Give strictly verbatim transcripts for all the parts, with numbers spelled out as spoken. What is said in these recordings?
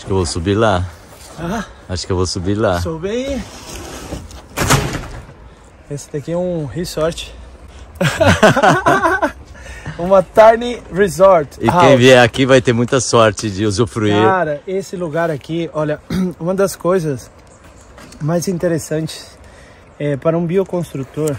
Acho que eu vou subir lá. Ah, Acho que eu vou subir lá. soube aí. Esse daqui é um resort. Uma tiny resort. E house. quem vier aqui vai ter muita sorte de usufruir. Cara, esse lugar aqui, olha, uma das coisas mais interessantes é, para um bioconstrutor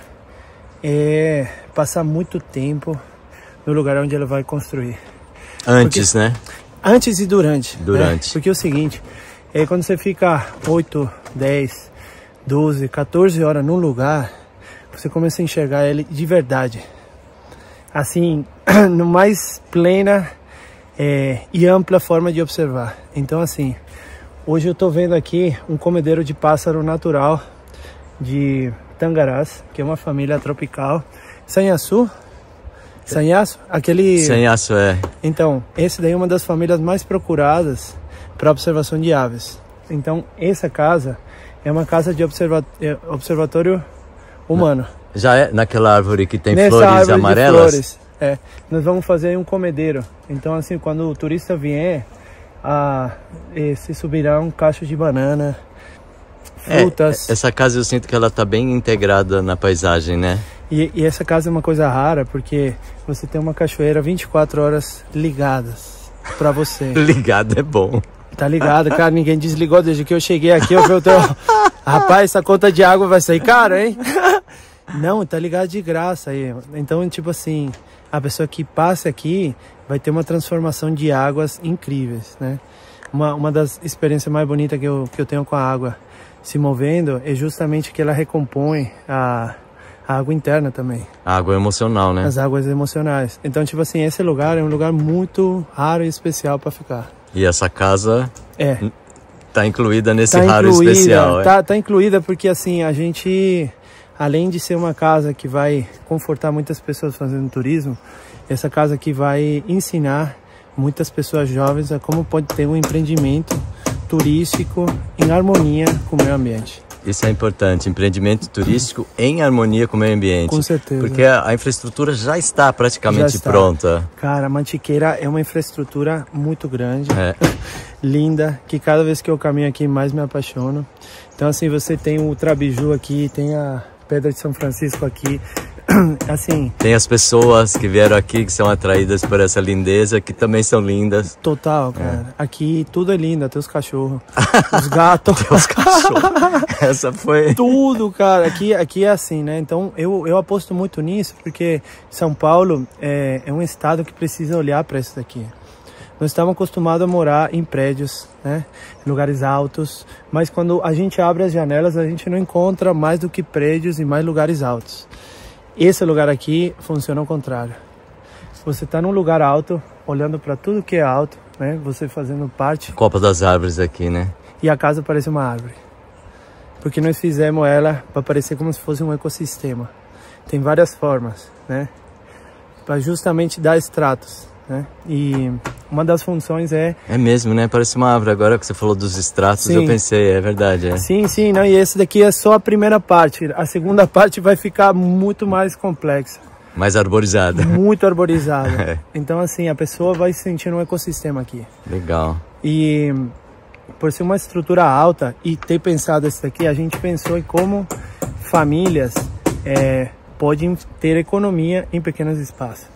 é passar muito tempo no lugar onde ele vai construir. Antes, Porque, né? Antes e durante. Durante. Né? Porque é o seguinte, é, quando você fica oito, dez, doze, quatorze horas num lugar, você começa a enxergar ele de verdade. Assim, no mais plena é, e ampla forma de observar. Então, assim, hoje eu tô vendo aqui um comedouro de pássaro natural de Tangarás, que é uma família tropical. Sanhaçu? Sanhaço? Aquele... Sanhaço, é. Então, esse daí é uma das famílias mais procuradas para observação de aves. Então, essa casa é uma casa de observa... observatório humano. Já é naquela árvore que tem Nessa flores árvore amarelas? De flores, é. Nós vamos fazer um comedeiro. Então, assim, quando o turista vier, a, se subirão cachos de banana, frutas. É, essa casa eu sinto que ela tá bem integrada na paisagem, né? E, e essa casa é uma coisa rara, porque você tem uma cachoeira vinte e quatro horas ligadas pra você. Ligado é bom. Tá ligado, cara? Ninguém desligou desde que eu cheguei aqui. Eu falei, rapaz, essa conta de água vai sair caro, hein? Não, tá ligado de graça aí. Então, tipo assim, a pessoa que passa aqui vai ter uma transformação de águas incríveis, né? Uma, uma das experiências mais bonitas que eu, que eu tenho com a água se movendo é justamente que ela recompõe a, a água interna também. A água emocional, né? As águas emocionais. Então, tipo assim, esse lugar é um lugar muito raro e especial para ficar. E essa casa é. tá incluída nesse tá raro incluída, especial. Tá, é? tá incluída porque, assim, a gente... Além de ser uma casa que vai confortar muitas pessoas fazendo turismo, essa casa aqui vai ensinar muitas pessoas jovens a como pode ter um empreendimento turístico em harmonia com o meio ambiente. Isso é importante, empreendimento turístico em harmonia com o meio ambiente. Com certeza. Porque a, a infraestrutura já está praticamente já está. pronta. Cara, a Mantiqueira é uma infraestrutura muito grande, é. linda, que cada vez que eu caminho aqui mais me apaixono. Então, assim, você tem o Trabiju aqui, tem a Pedra de São Francisco aqui, assim... Tem as pessoas que vieram aqui que são atraídas por essa lindeza, que também são lindas. Total, cara. É. Aqui tudo é lindo, até os cachorros, os gatos. Até os cachorros. Essa foi... Tudo, cara. Aqui, aqui é assim, né? Então, eu, eu aposto muito nisso, porque São Paulo é, é um estado que precisa olhar para isso daqui. Nós estamos acostumados a morar em prédios, né? Em lugares altos, mas quando a gente abre as janelas, a gente não encontra mais do que prédios e mais lugares altos. Esse lugar aqui funciona ao contrário. Você está num lugar alto, olhando para tudo que é alto, né? Você fazendo parte. Copa das árvores aqui, né? E a casa parece uma árvore. Porque nós fizemos ela para parecer como se fosse um ecossistema. Tem várias formas, né? Para justamente dar estratos, né? E uma das funções é... É mesmo, né? Parece uma árvore. Agora que você falou dos estratos, sim. Eu pensei, é verdade. É. Sim, sim. Não, e esse daqui é só a primeira parte. A segunda parte vai ficar muito mais complexa. Mais arborizada. Muito arborizada. é. Então, assim, a pessoa vai se sentir um ecossistema aqui. Legal. E por ser uma estrutura alta e ter pensado isso daqui, a gente pensou em como famílias é, podem ter economia em pequenos espaços.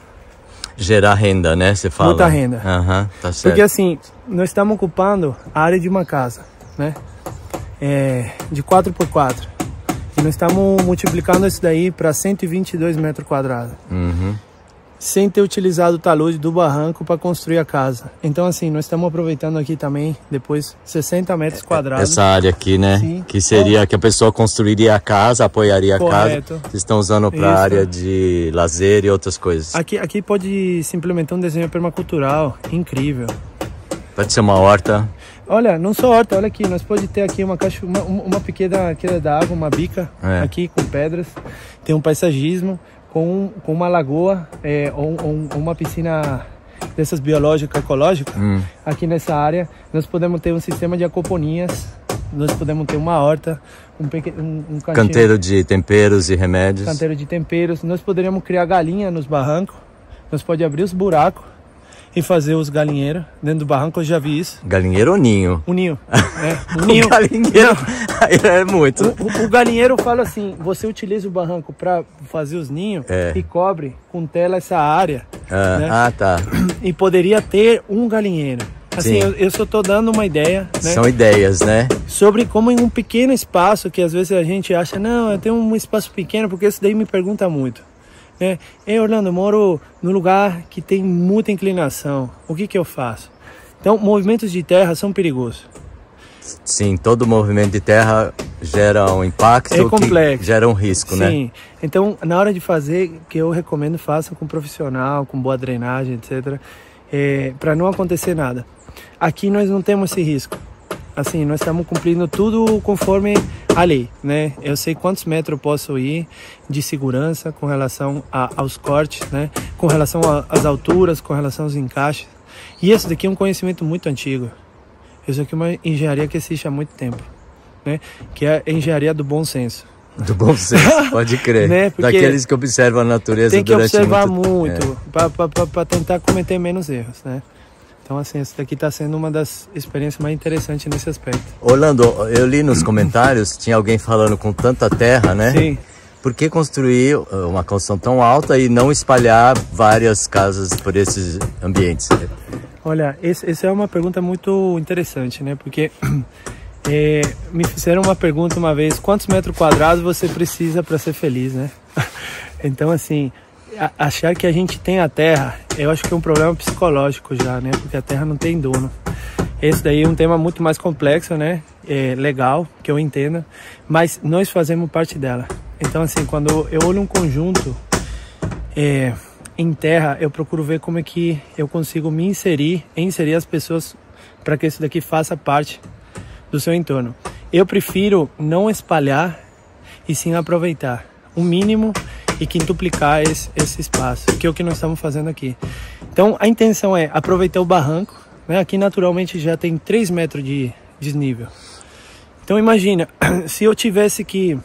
Gerar renda, né? Você fala. Muita renda. Aham, tá certo. Porque assim, nós estamos ocupando a área de uma casa, né? É, de quatro por quatro. E nós estamos multiplicando isso daí para cento e vinte e dois metros quadrados. Uhum. Sem ter utilizado o talude do barranco para construir a casa. Então assim, nós estamos aproveitando aqui também, depois, sessenta metros quadrados. Essa área aqui, né? Sim. Que seria que a pessoa construiria a casa, apoiaria a Correto. casa. Vocês estão usando para a área de lazer e outras coisas. Aqui, aqui pode se implementar um desenho permacultural incrível. Pode ser uma horta. Olha, não só horta, olha aqui, nós podemos ter aqui uma, caixa, uma, uma pequena queira d'água, uma bica, é. aqui com pedras. Tem um paisagismo com, com uma lagoa é, ou, ou uma piscina dessas biológicas, ecológicas. Hum. Aqui nessa área nós podemos ter um sistema de acoponinhas, nós podemos ter uma horta, um, pequeno, um, um cantinho, canteiro de temperos e remédios. Canteiro de temperos, nós poderíamos criar galinha nos barrancos, nós podemos abrir os buracos e fazer os galinheiros dentro do barranco. Eu já vi isso. Galinheiro ou ninho? Um ninho. É, um ninho. O galinheiro é muito. O, o, o galinheiro fala assim, você utiliza o barranco para fazer os ninhos é. e cobre com tela essa área. Ah, né? ah tá. E poderia ter um galinheiro. Assim, eu, eu só tô dando uma ideia, né? São ideias, né? Sobre como em um pequeno espaço, que às vezes a gente acha, não, eu tenho um espaço pequeno, porque isso daí me pergunta muito. Né? Ei, Orlando, eu moro num lugar que tem muita inclinação. O que que eu faço? Então, movimentos de terra são perigosos. Sim, todo movimento de terra gera um impacto, é complexo. Que gera um risco, Sim. né? Sim, então na hora de fazer, que eu recomendo, faça com profissional, com boa drenagem, etcétera. É, para não acontecer nada. Aqui nós não temos esse risco. Assim, nós estamos cumprindo tudo conforme a lei, né? Eu sei quantos metros eu posso ir de segurança com relação a, aos cortes, né? Com relação às alturas, com relação aos encaixes. E esse daqui é um conhecimento muito antigo. Isso aqui é uma engenharia que existe há muito tempo, né? Que é a engenharia do bom senso. Do bom senso, pode crer. Né? Daqueles que observam a natureza durante muito tempo. Tem que observar muito, muito é. para tentar cometer menos erros, né? Então, assim, essa daqui está sendo uma das experiências mais interessantes nesse aspecto. Orlando, eu li nos comentários, tinha alguém falando com tanta terra, né? Sim. Por que construir uma construção tão alta e não espalhar várias casas por esses ambientes? Olha, esse, essa é uma pergunta muito interessante, né? Porque é, me fizeram uma pergunta uma vez, quantos metros quadrados você precisa para ser feliz, né? Então, assim, a, achar que a gente tem a terra, eu acho que é um problema psicológico já, né? Porque a terra não tem dono. Esse daí é um tema muito mais complexo, né? É legal, que eu entenda, mas nós fazemos parte dela. Então, assim, quando eu olho um conjunto é, em terra, eu procuro ver como é que eu consigo me inserir, inserir as pessoas para que isso daqui faça parte do seu entorno. Eu prefiro não espalhar e sim aproveitar o mínimo e quintuplicar esse, esse espaço, que é o que nós estamos fazendo aqui. Então, a intenção é aproveitar o barranco, né? Aqui naturalmente já tem três metros de desnível. Então, imagina, se eu tivesse que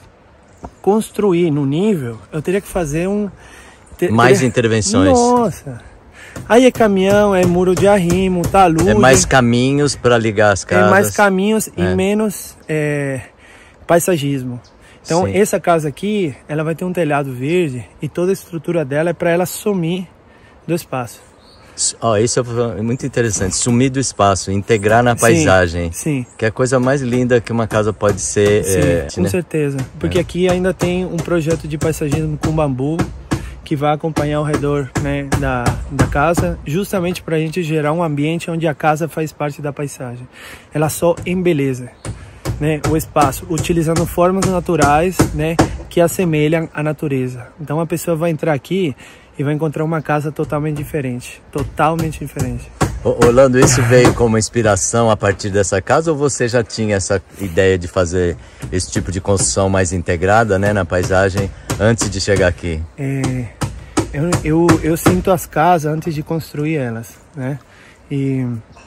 construir no nível, eu teria que fazer um... Ter, mais teria... intervenções. Nossa! Aí é caminhão, é muro de arrimo, talude. É mais caminhos para ligar as casas. É mais caminhos é. e menos é, paisagismo. Então, Sim. essa casa aqui, ela vai ter um telhado verde e toda a estrutura dela é para ela sumir do espaço. Oh, isso é muito interessante, sumir do espaço, integrar na paisagem. Sim, sim. Que é a coisa mais linda que uma casa pode ser. Sim, é, com né? certeza. Porque é. aqui ainda tem um projeto de paisagismo com bambu, que vai acompanhar ao redor, né, da, da casa, justamente para a gente gerar um ambiente onde a casa faz parte da paisagem. Ela só embeleza, né, o espaço, utilizando formas naturais, né, que assemelham a natureza. Então a pessoa vai entrar aqui e vai encontrar uma casa totalmente diferente, totalmente diferente. Orlando, isso veio como inspiração a partir dessa casa ou você já tinha essa ideia de fazer esse tipo de construção mais integrada, né, na paisagem antes de chegar aqui? É, eu, eu, eu sinto as casas antes de construir elas, né? E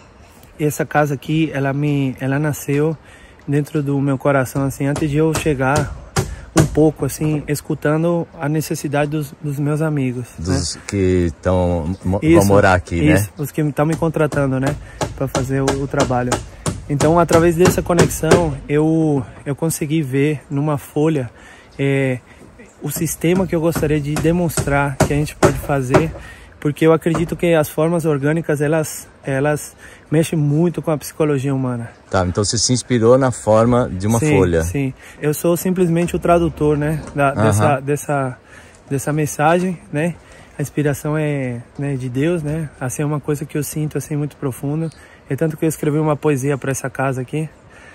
essa casa aqui, ela me, ela nasceu dentro do meu coração, assim, antes de eu chegar um pouco, assim, escutando a necessidade dos, dos meus amigos. Dos, né? Que estão vão isso, morar aqui, isso, né? Os que estão me contratando, né? Para fazer o, o trabalho. Então, através dessa conexão, eu, eu consegui ver numa folha é, o sistema que eu gostaria de demonstrar que a gente pode fazer, porque eu acredito que as formas orgânicas, elas, elas mexem muito com a psicologia humana. Tá, então você se inspirou na forma de uma sim, folha. Sim, eu sou simplesmente o tradutor, né, da, uh-huh. dessa, dessa, dessa mensagem, né? A inspiração é, né, de Deus, né? Assim, é uma coisa que eu sinto assim muito profunda. É tanto que eu escrevi uma poesia para essa casa aqui,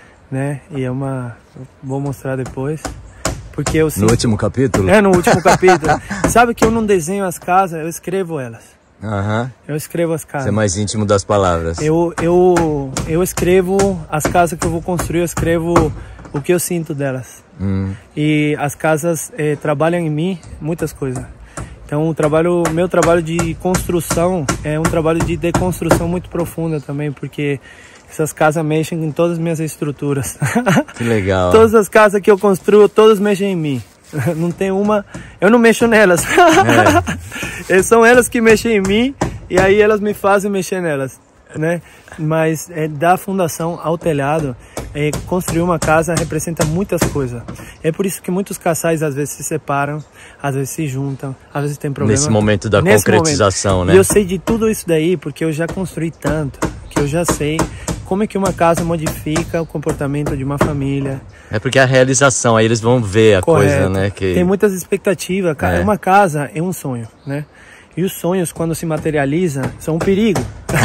né? E é uma, vou mostrar depois. Porque eu sinto... No último capítulo? É, no último capítulo. Sabe que eu não desenho as casas, eu escrevo elas. Aham. Uhum. Eu escrevo as casas. Você é mais íntimo das palavras. Eu, eu, eu escrevo as casas que eu vou construir, eu escrevo o que eu sinto delas. Hum. E as casas é, trabalham em mim muitas coisas. Então o trabalho, meu trabalho de construção é um trabalho de deconstrução muito profunda também, porque essas casas mexem em todas as minhas estruturas. Que legal. Todas as casas que eu construo, todas mexem em mim. Não tem uma... Eu não mexo nelas. É. São elas que mexem em mim E aí elas me fazem mexer nelas, né? Mas é, da fundação ao telhado, é, construir uma casa representa muitas coisas. É por isso que muitos casais às vezes se separam, às vezes se juntam, às vezes tem problema. Nesse momento da Nesse concretização, momento. né? E eu sei de tudo isso daí porque eu já construí tanto, que eu já sei como é que uma casa modifica o comportamento de uma família. É porque a realização, aí eles vão ver a Correto. coisa, né? Que... Tem muitas expectativas. É. Uma casa é um sonho, né? E os sonhos, quando se materializam, são um perigo.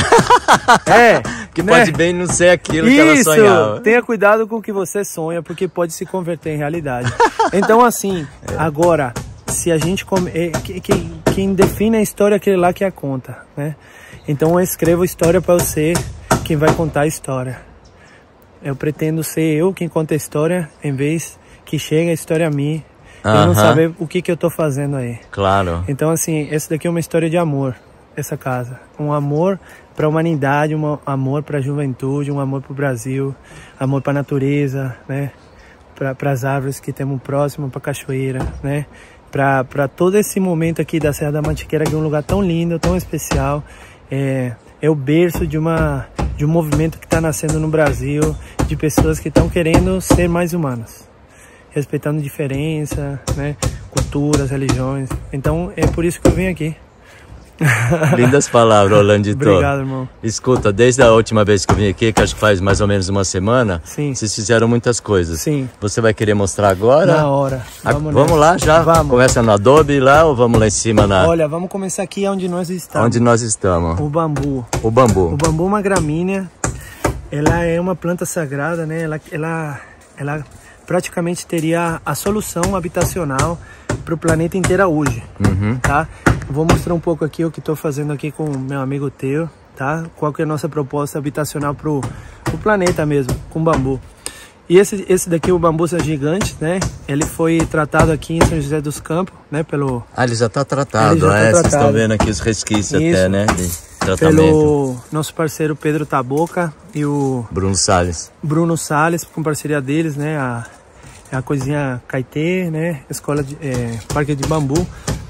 É. Que né? pode bem não ser aquilo Isso, que ela sonhava. Tenha cuidado com o que você sonha, porque pode se converter em realidade. Então, assim, é. agora, se a gente... Come... É, que, que, quem define a história é aquele lá que a conta, né? Então, eu escrevo história para você, quem vai contar a história. Eu pretendo ser eu quem conta a história, em vez que chegue a história a mim. Uh-huh. E não saber o que, que eu tô fazendo aí. Claro. Então, assim, essa daqui é uma história de amor, essa casa. Um amor para a humanidade, um amor para a juventude, um amor para o Brasil, amor para a natureza, né? Para as árvores que temos próximo, para a cachoeira, né? Para todo esse momento aqui da Serra da Mantiqueira, que é um lugar tão lindo, tão especial. É, é o berço de, uma, de um movimento que está nascendo no Brasil, de pessoas que estão querendo ser mais humanas, respeitando diferença, né? Culturas, religiões. Então é por isso que eu vim aqui. Lindas palavras, Orlandito. Obrigado, irmão. Escuta, desde a última vez que eu vim aqui, que acho que faz mais ou menos uma semana, Sim. vocês fizeram muitas coisas. Sim. Você vai querer mostrar agora? Na hora. Vamos, a, vamos lá já? Vamos. Começa no Adobe lá ou vamos lá em cima na... Olha, vamos começar aqui onde nós estamos. Onde nós estamos. O bambu. O bambu. O bambu é uma gramínea. Ela é uma planta sagrada, né? Ela, ela, ela praticamente teria a solução habitacional para o planeta inteiro hoje, uhum. tá? Vou mostrar um pouco aqui o que estou fazendo aqui com o meu amigo Teo, tá? Qual que é a nossa proposta habitacional para o planeta mesmo, com bambu. E esse, esse daqui, o bambu gigante, né? Ele foi tratado aqui em São José dos Campos, né? Pelo... Ah, ele já está tratado, já tá é? tratado. Vocês estão vendo aqui os resquícios Isso. até, né? De tratamento. Pelo nosso parceiro Pedro Taboca e o... Bruno Salles. Bruno Salles, com parceria deles, né? A, a coisinha Caetê, né? Escola de... É, Parque de Bambu.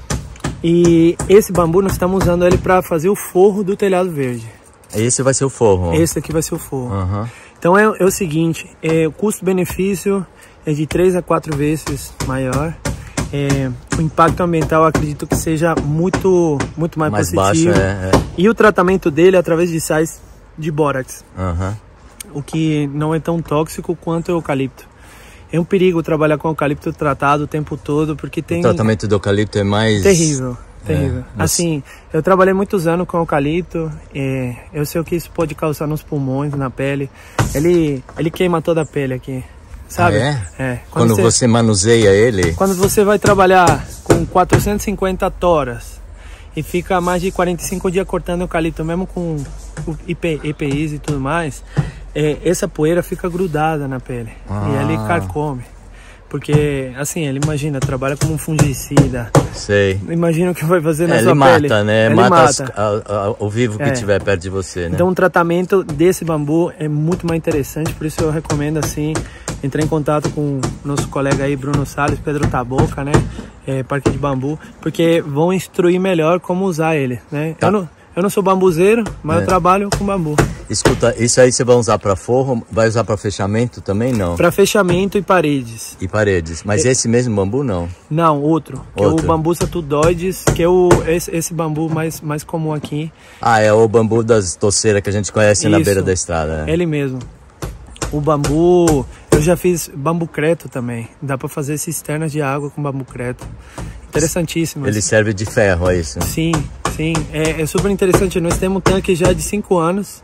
E esse bambu nós estamos usando ele para fazer o forro do telhado verde. Esse vai ser o forro? Esse aqui vai ser o forro. Uhum. Então é, é o seguinte, é, o custo-benefício é de três a quatro vezes maior. É, o impacto ambiental eu acredito que seja muito, muito mais, mais positivo. Baixo, é, é. E o tratamento dele é através de sais de bórax. Uhum. O que não é tão tóxico quanto o eucalipto. É um perigo trabalhar com eucalipto tratado o tempo todo, porque tem... O tratamento do eucalipto é mais... Terrível, terrível. É, mas... Assim, eu trabalhei muitos anos com eucalipto, é, eu sei o que isso pode causar nos pulmões, na pele. Ele, ele queima toda a pele aqui, sabe? Ah, é? É. Quando, Quando você, você manuseia ele? Quando você vai trabalhar com quatrocentas e cinquenta toras e fica mais de quarenta e cinco dias cortando eucalipto, mesmo com E P Is e tudo mais... É, essa poeira fica grudada na pele ah. e ele carcome, porque assim, ele imagina, trabalha como um fungicida. Sei. Imagina o que vai fazer na é, sua ele pele. Mata, né? Ele mata, mata. As, a, a, o vivo que é. tiver perto de você, né? Então o tratamento desse bambu é muito mais interessante, por isso eu recomendo assim, entrar em contato com o nosso colega aí, Bruno Salles, Pedro Taboca, né? É, Parque de Bambu, porque vão instruir melhor como usar ele, né? Tá. Eu não... Eu não sou bambuzeiro, mas é. eu trabalho com bambu. Escuta, isso aí você vai usar para forro? Vai usar para fechamento também, não? Para fechamento e paredes. E paredes. Mas é. esse mesmo bambu, não? Não, outro. Que outro. É o bambu satudoides, que é o, esse, esse bambu mais, mais comum aqui. Ah, é o bambu das toceiras que a gente conhece isso, na beira da estrada. Né? Ele mesmo. O bambu... Eu já fiz bambu creto também. Dá para fazer cisternas de água com bambu creto. Interessantíssimo. Ele serve de ferro, é isso? Sim. Sim, é, é super interessante. Nós temos um tanque já de cinco anos,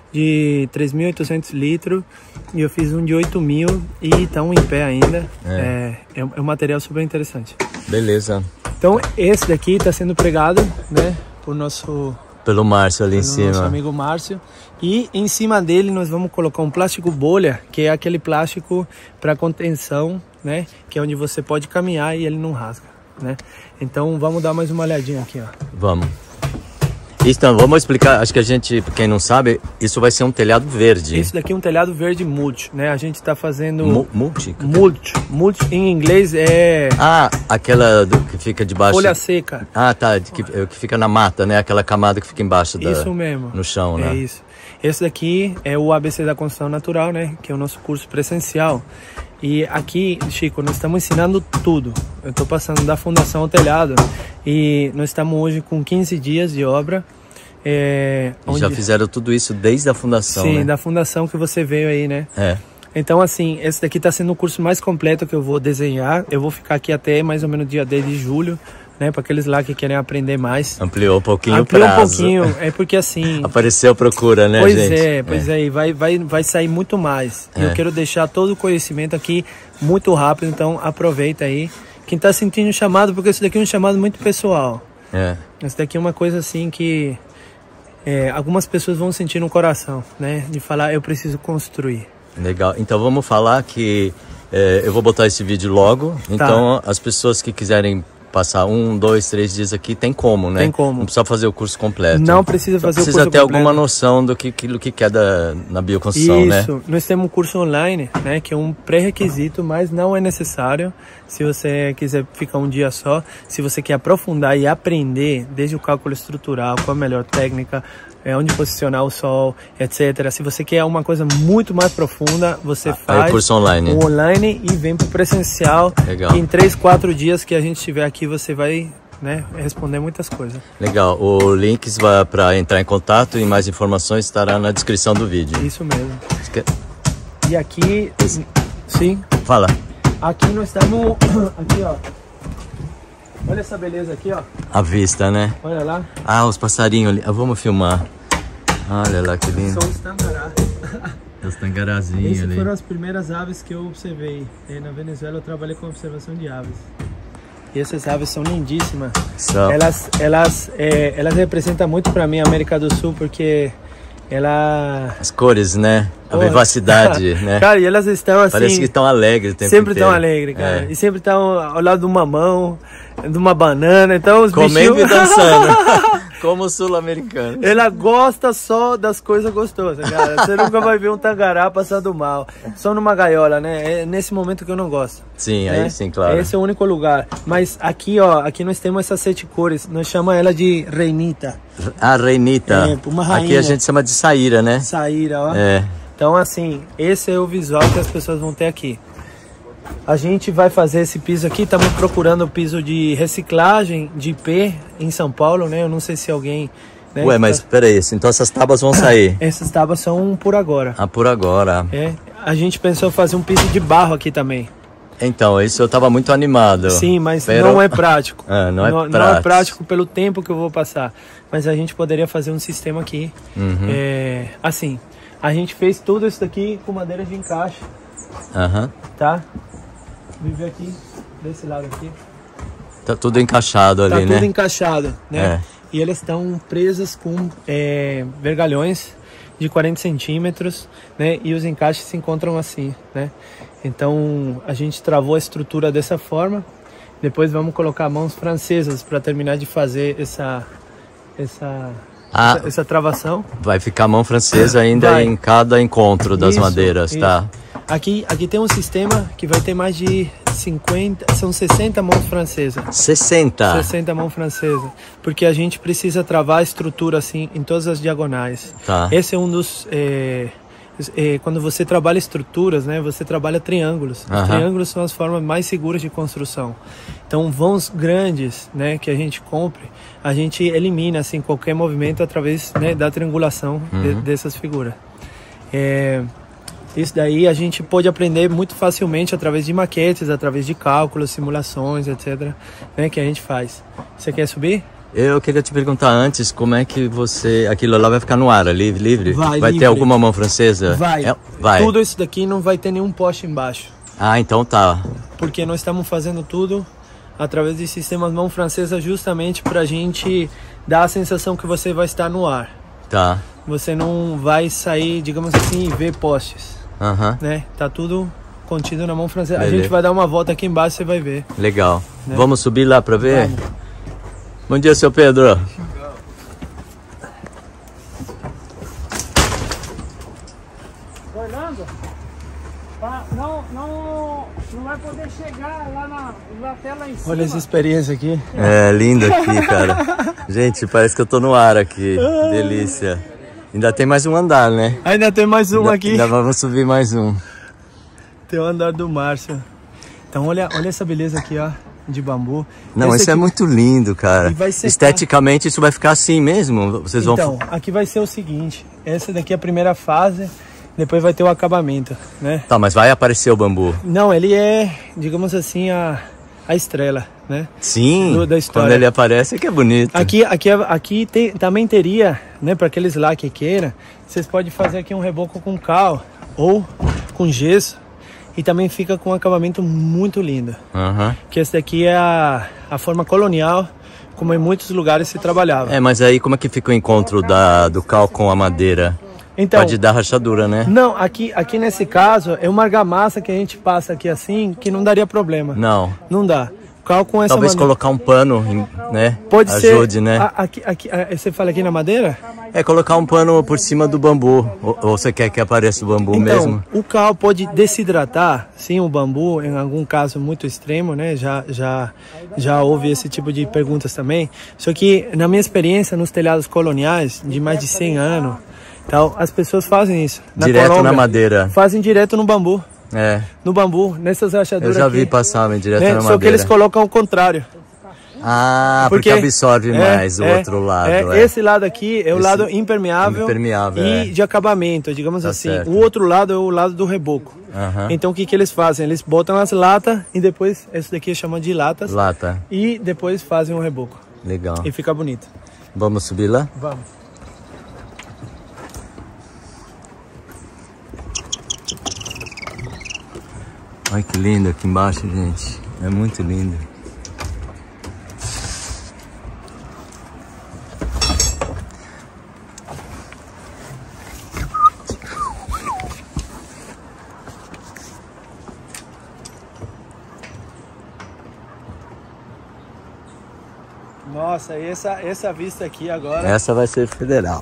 de três mil e oitocentos litros, e eu fiz um de oito mil e estão em pé ainda. É. É, é um material super interessante. Beleza. Então, esse daqui está sendo pregado, né, por nosso... Pelo Márcio ali em cima. Nosso amigo Márcio. E em cima dele nós vamos colocar um plástico bolha, que é aquele plástico para contenção, né, que é onde você pode caminhar e ele não rasga. Né? Então vamos dar mais uma olhadinha aqui, ó. Vamos. Então, vamos explicar, acho que a gente, quem não sabe, isso vai ser um telhado verde. Isso daqui é um telhado verde mulch, né? A gente está fazendo... Mu mulch? Mulch. Mulch em inglês é... Ah, aquela do, que fica debaixo... Folha seca. Ah, tá, que, que fica na mata, né? Aquela camada que fica embaixo da... Isso mesmo. No chão, né? É isso. Esse daqui é o A B C da Construção Natural, né? Que é o nosso curso presencial. E aqui, Chico, nós estamos ensinando tudo. Eu estou passando da fundação ao telhado e nós estamos hoje com quinze dias de obra. É, onde... Já fizeram tudo isso desde a fundação, Sim, né? da fundação que você veio aí, né? É. Então, assim, esse daqui está sendo o curso mais completo que eu vou desenhar. Eu vou ficar aqui até mais ou menos dia dez de julho, né? Para aqueles lá que querem aprender mais. Ampliou um pouquinho Ampliou o prazo. um pouquinho, é porque assim... Apareceu procura, né, pois gente? Pois é, pois é, é. Vai, vai, vai sair muito mais. É. Eu quero deixar todo o conhecimento aqui muito rápido, então aproveita aí. Quem está sentindo o chamado, porque esse daqui é um chamado muito pessoal. É. Esse daqui é uma coisa assim que é, algumas pessoas vão sentir no coração, né? De falar, eu preciso construir. Legal. Então vamos falar que é, eu vou botar esse vídeo logo. Então tá. As pessoas que quiserem passar um, dois, três dias aqui, tem como, né? Tem como. Não precisa fazer o curso completo. Não precisa fazer precisa o curso ter completo. alguma noção do que, aquilo que quer da, na bioconstrução, né? Isso. Nós temos um curso online, né? Que é um pré-requisito, mas não é necessário. Se você quiser ficar um dia só, se você quer aprofundar e aprender desde o cálculo estrutural, qual a melhor técnica, é, onde posicionar o sol, etcétera. Se você quer uma coisa muito mais profunda, você ah, faz o curso online. o online e vem para o presencial. Legal. Em três, quatro dias que a gente estiver aqui, você vai, né, responder muitas coisas. Legal. O link para entrar em contato e mais informações estará na descrição do vídeo. Isso mesmo. E aqui, Esse... sim. Fala. Aqui nós estamos, aqui ó. Olha essa beleza aqui, ó. A vista, né? Olha lá. Ah, os passarinhos ali. Ah, vamos filmar. Olha lá que lindo. São os tangará. Os tangarazinhos Essas ali. foram as primeiras aves que eu observei. E na Venezuela eu trabalhei com observação de aves. E essas aves são lindíssimas. So. Elas, elas, é, elas representam muito para mim a América do Sul, porque ela... As cores, né? A oh, vivacidade, né? Cara, e elas estão assim... Parece que estão alegres o tempo sempre inteiro. Sempre estão alegres, cara. É. E sempre estão ao lado de uma mamão, de uma banana. Então os comendo bichinhos... e dançando. Como sul-americano. Ela gosta só das coisas gostosas, cara. Você nunca vai ver um tangará passando mal. Só numa gaiola, né? É nesse momento que eu não gosto. Sim, né? Aí sim, claro. Esse é o único lugar. Mas aqui, ó, aqui nós temos essas sete cores. Nós chamamos ela de reinita. A reinita. É, uma rainha. Aqui a gente chama de saíra, né? Saíra, ó. É. Então, assim, esse é o visual que as pessoas vão ter aqui. A gente vai fazer esse piso aqui, estamos procurando o piso de reciclagem de I P em São Paulo, né? Eu não sei se alguém... Né, Ué, mas tá... peraí, então essas tábuas vão sair? Essas tábuas são por agora. Ah, por agora. É, a gente pensou fazer um piso de barro aqui também. Então, isso eu tava muito animado. Sim, mas Pero... não é prático. Ah, não é não, prático. Não é prático pelo tempo que eu vou passar. Mas a gente poderia fazer um sistema aqui. Uhum. É, assim, a gente fez tudo isso daqui com madeira de encaixe. Aham. Uhum. Tá? Viver aqui, desse lado aqui. Tá tudo encaixado ali, tá né? Tá tudo encaixado, né? É. E elas estão presas com é, vergalhões de quarenta centímetros, né? E os encaixes se encontram assim, né? Então a gente travou a estrutura dessa forma. Depois vamos colocar mãos francesas para terminar de fazer essa essa, ah, essa essa travação. Vai ficar mão francesa ainda vai. Em cada encontro das isso, madeiras, isso. Tá? Aqui, aqui tem um sistema que vai ter mais de cinquenta, são sessenta mãos francesas. sessenta? sessenta mãos francesas. Porque a gente precisa travar a estrutura assim em todas as diagonais. Tá. Esse é um dos... É, é, quando você trabalha estruturas, né, você trabalha triângulos. Os uh-huh. triângulos são as formas mais seguras de construção. Então, vãos grandes, né, que a gente compre, a gente elimina assim, qualquer movimento através, né, da triangulação uh-huh. de, dessas figuras. É... Isso daí a gente pode aprender muito facilmente através de maquetes, através de cálculos, simulações, etcétera, né, que a gente faz. Você quer subir? Eu queria te perguntar antes, como é que você... Aquilo lá vai ficar no ar, ali, livre? Vai, vai livre. ter alguma mão francesa? Vai. É, vai. Tudo isso daqui não vai ter nenhum poste embaixo. Ah, então tá. Porque nós estamos fazendo tudo através de sistemas mão francesa justamente para a gente dar a sensação que você vai estar no ar. Tá. Você não vai sair, digamos assim, e ver postes. Uhum. Né? Tá tudo contido na mão francesa. Beleza. A gente vai dar uma volta aqui embaixo, você vai ver. Legal. Né? Vamos subir lá para ver? Vamos. Bom dia, seu Pedro. Orlando, pra, não, não, não vai poder chegar lá na, na tela em cima. Olha essa experiência aqui. É, lindo aqui, cara. Gente, parece que eu tô no ar aqui. Delícia. Ainda tem mais um andar, né? Ainda tem mais um ainda, aqui. Ainda vamos subir mais um. Tem o andar do Márcio. Então olha, olha essa beleza aqui, ó, de bambu. Não, Esse isso aqui... é muito lindo, cara. Esteticamente isso vai ficar assim mesmo? Vocês vão... Então, aqui vai ser o seguinte. Essa daqui é a primeira fase. Depois vai ter o acabamento, né? Tá, mas vai aparecer o bambu? Não, ele é, digamos assim, a, a estrela, né? Sim, do, da história. Quando ele aparece é que é bonito. Aqui, aqui, aqui tem, também teria, né, para aqueles lá que queiram, vocês podem fazer aqui um reboco com cal ou com gesso. E também fica com um acabamento muito lindo. Uhum. Que esse daqui é a, a forma colonial, como em muitos lugares se trabalhava. É, mas aí como é que fica o encontro da, do cal com a madeira? Então, pode dar rachadura, né? Não, aqui, aqui nesse caso é uma argamassa que a gente passa aqui assim, que não daria problema. Não. Não dá. Cal com essa Talvez madeira. colocar um pano, né? Pode Ajude, ser, né? A, aqui, aqui, a, você fala aqui na madeira? É, colocar um pano por cima do bambu. Ou, ou você quer que apareça o bambu então, mesmo? O cal pode desidratar, sim, o bambu, em algum caso muito extremo, né? Já, já, já houve esse tipo de perguntas também. Só que, na minha experiência, nos telhados coloniais, de mais de cem anos, então, as pessoas fazem isso. Na direto Colômbia, na madeira. Fazem direto no bambu. É. No bambu, nessas rachaduras Eu já aqui, vi passar direto né? na Só madeira. que eles colocam o contrário. Ah, porque, porque absorve é, mais o é, outro lado. É, é. Esse lado aqui é o esse lado impermeável, impermeável e é. de acabamento, digamos tá assim. Certo. O outro lado é o lado do reboco. Uhum. Então o que, que eles fazem? Eles botam as latas e depois, esse daqui chama de latas. Lata. E depois fazem o reboco. Legal. E fica bonito. Vamos subir lá? Vamos. Olha que lindo aqui embaixo, gente. É muito lindo. Nossa, essa, essa vista aqui agora... Essa vai ser federal.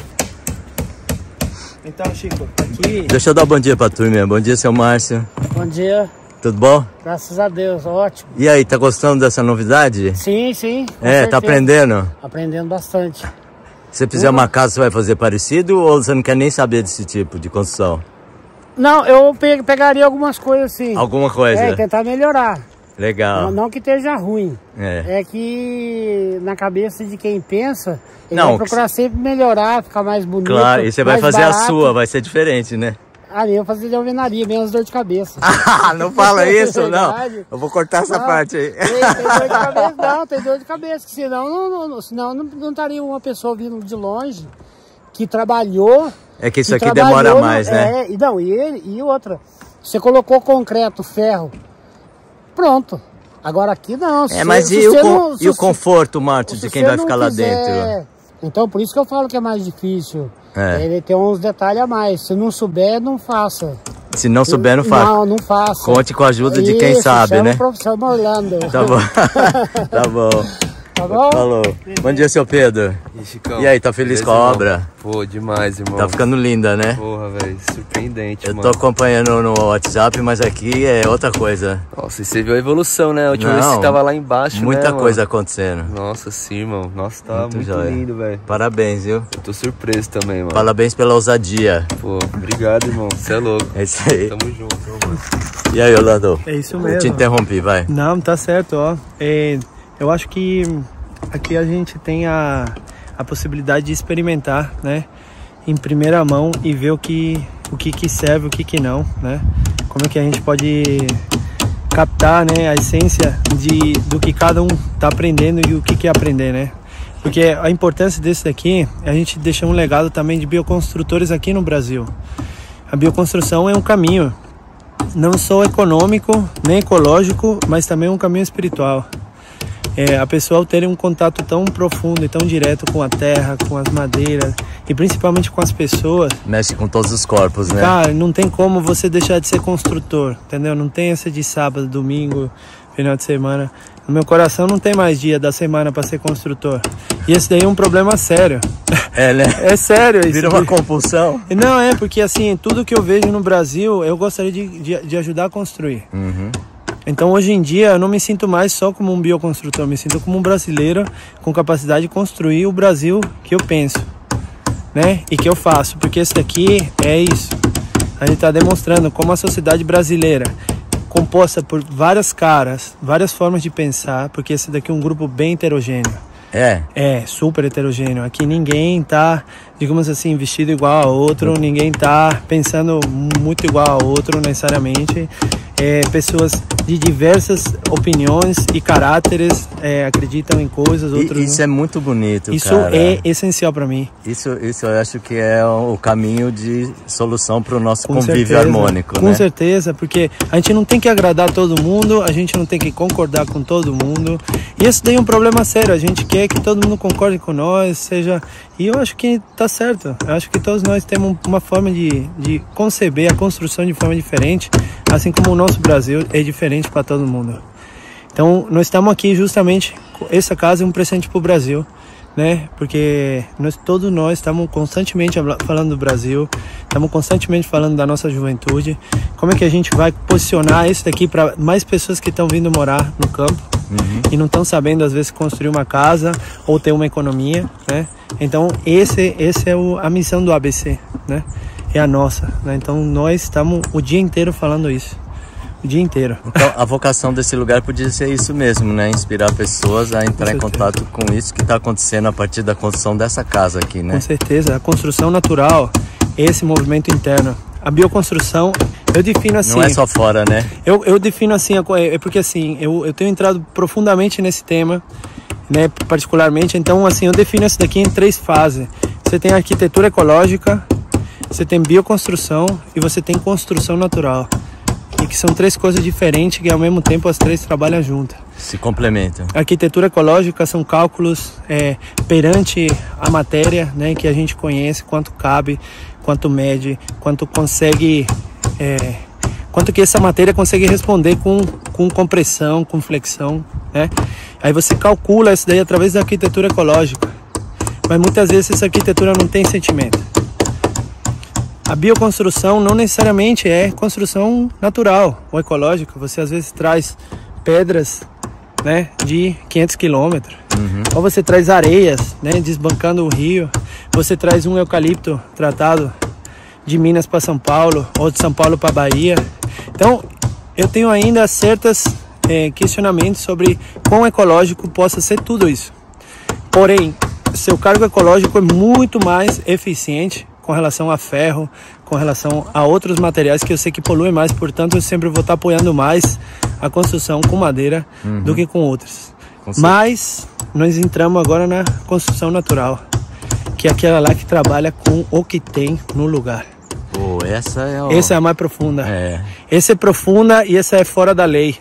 Então, Chico, aqui... Deixa eu dar um bom dia pra turma. Bom dia, seu Márcio. Bom dia. Tudo bom? Graças a Deus, ótimo. E aí, tá gostando dessa novidade? Sim, sim. É, certeza. Tá aprendendo? Aprendendo bastante. Se fizer uma casa, você vai fazer parecido ou você não quer nem saber desse tipo de construção? Não, eu pe pegaria algumas coisas assim. Alguma coisa? É, tentar melhorar. Legal. Não, não que esteja ruim. É. É que na cabeça de quem pensa, ele não, vai procurar que... sempre melhorar, ficar mais bonito. Claro, e você vai fazer barato. A sua, vai ser diferente, né? Ah, eu vou fazer de alvenaria, menos dor de cabeça. Ah, não fala isso, não. Eu vou cortar essa não, parte aí. Tem, tem dor de cabeça, não, tem dor de cabeça, que senão não, não, senão não, não estaria uma pessoa vindo de longe que trabalhou. É que isso que aqui demora mais, no, né? É, e não, e, ele, e outra, você colocou concreto, ferro, pronto. Agora aqui não. É, mas se, e, se o, não, e o conforto, Márcio, de quem vai ficar lá quiser... dentro? Então, por isso que eu falo que é mais difícil. É. Ele tem uns detalhes a mais. Se não souber, não faça. Se não souber, não faça. Não, não faça. Conte com a ajuda de quem isso, sabe, chama né? O professor Orlando. Tá bom. Tá bom. Tá bom? Falou. Bom dia, seu Pedro. E, Chicão, e aí, tá feliz beleza, com a irmão? obra? Pô, demais, irmão. Tá ficando linda, né? Porra, velho, surpreendente, Eu mano. tô acompanhando no WhatsApp, mas aqui é outra coisa. Nossa, e você viu a evolução, né? A última Não, vez que você tava lá embaixo, muita né, coisa mano? acontecendo. Nossa, sim, irmão. Nossa, tá Muito muito, joia. lindo, velho. Parabéns, viu? Eu tô surpreso também, mano. Parabéns pela ousadia. Pô, obrigado, irmão. Você é louco. É isso aí. Tamo junto, mano. E aí, Orlando? É isso Eu mesmo. te interrompi, vai. Não, tá certo, ó. É, eu acho que aqui a gente tem a, a possibilidade de experimentar, né? Em primeira mão e ver o que, o que, que serve, o que, que não, né? Como é que a gente pode captar, né, a essência de, do que cada um tá aprendendo e o que, que é aprender, né? Porque a importância desse daqui é a gente deixar um legado também de bioconstrutores aqui no Brasil. A bioconstrução é um caminho, não só econômico, nem ecológico, mas também um caminho espiritual. É, a pessoa ao ter um contato tão profundo e tão direto com a terra, com as madeiras e principalmente com as pessoas, mexe com todos os corpos, né? Cara, não tem como você deixar de ser construtor, entendeu? Não tem essa de sábado, domingo, final de semana. No meu coração não tem mais dia da semana para ser construtor. E esse daí é um problema sério. É, né? É sério isso. Vira uma compulsão. Não, é porque assim, tudo que eu vejo no Brasil, eu gostaria de, de, de ajudar a construir. Uhum. Então hoje em dia eu não me sinto mais só como um bioconstrutor, eu me sinto como um brasileiro com capacidade de construir o Brasil que eu penso, né? E que eu faço, porque esse daqui é isso. A gente está demonstrando como a sociedade brasileira, composta por várias caras, várias formas de pensar, porque esse daqui é um grupo bem heterogêneo. É? É, super heterogêneo. Aqui ninguém tá, digamos assim, vestido igual a outro, ninguém tá pensando muito igual a outro necessariamente. É, pessoas de diversas opiniões e caráteres é, acreditam em coisas, outros e, isso não. é muito bonito, Isso cara. é essencial para mim. Isso, isso eu acho que é o caminho de solução para o nosso Com convívio certeza, harmônico, com né? certeza, porque a gente não tem que agradar todo mundo, a gente não tem que concordar com todo mundo. E isso daí é um problema sério, a gente quer que todo mundo concorde com nós, seja... E eu acho que tá certo, eu acho que todos nós temos uma forma de, de conceber a construção de forma diferente, assim como o nosso Brasil é diferente para todo mundo. Então, nós estamos aqui justamente, essa casa é um presente para o Brasil, né? Porque nós, todos nós estamos constantemente falando do Brasil, estamos constantemente falando da nossa juventude, como é que a gente vai posicionar isso daqui para mais pessoas que estão vindo morar no campo, uhum, e não estão sabendo às vezes construir uma casa ou ter uma economia, né? Então esse esse é o, a missão do A B C, né? É a nossa, né? Então nós estamos o dia inteiro falando isso. O dia inteiro. Então a vocação desse lugar podia ser isso mesmo, né? Inspirar pessoas a entrar em contato com isso que está acontecendo a partir da construção dessa casa aqui, né? Com certeza. A construção natural, esse movimento interno. A bioconstrução, eu defino assim... Não é só fora, né? Eu, eu defino assim, é porque assim, eu, eu tenho entrado profundamente nesse tema, né? Particularmente, então assim, eu defino isso daqui em três fases. Você tem arquitetura ecológica, você tem bioconstrução e você tem construção natural. E que são três coisas diferentes que ao mesmo tempo as três trabalham juntas. Se complementam. A arquitetura ecológica são cálculos é, perante a matéria, né, que a gente conhece, quanto cabe, quanto mede, quanto consegue, é, quanto que essa matéria consegue responder com, com compressão, com flexão, né? Aí você calcula isso daí através da arquitetura ecológica, mas muitas vezes essa arquitetura não tem sentimento. A bioconstrução não necessariamente é construção natural ou ecológica. Você às vezes traz pedras, né, de quinhentos quilômetros, uhum, ou você traz areias, né, desbancando o rio. Você traz um eucalipto tratado de Minas para São Paulo ou de São Paulo para Bahia. Então eu tenho ainda certos é, questionamentos sobre quão ecológico possa ser tudo isso. Porém, seu cargo ecológico é muito mais eficiente com relação a ferro, com relação a outros materiais que eu sei que poluem mais, portanto eu sempre vou estar apoiando mais a construção com madeira, uhum, do que com outras. Com Mas nós entramos agora na construção natural, que é aquela lá que trabalha com o que tem no lugar. Oh, essa é o... Essa é a mais profunda. É. Essa é profunda e essa é fora da lei.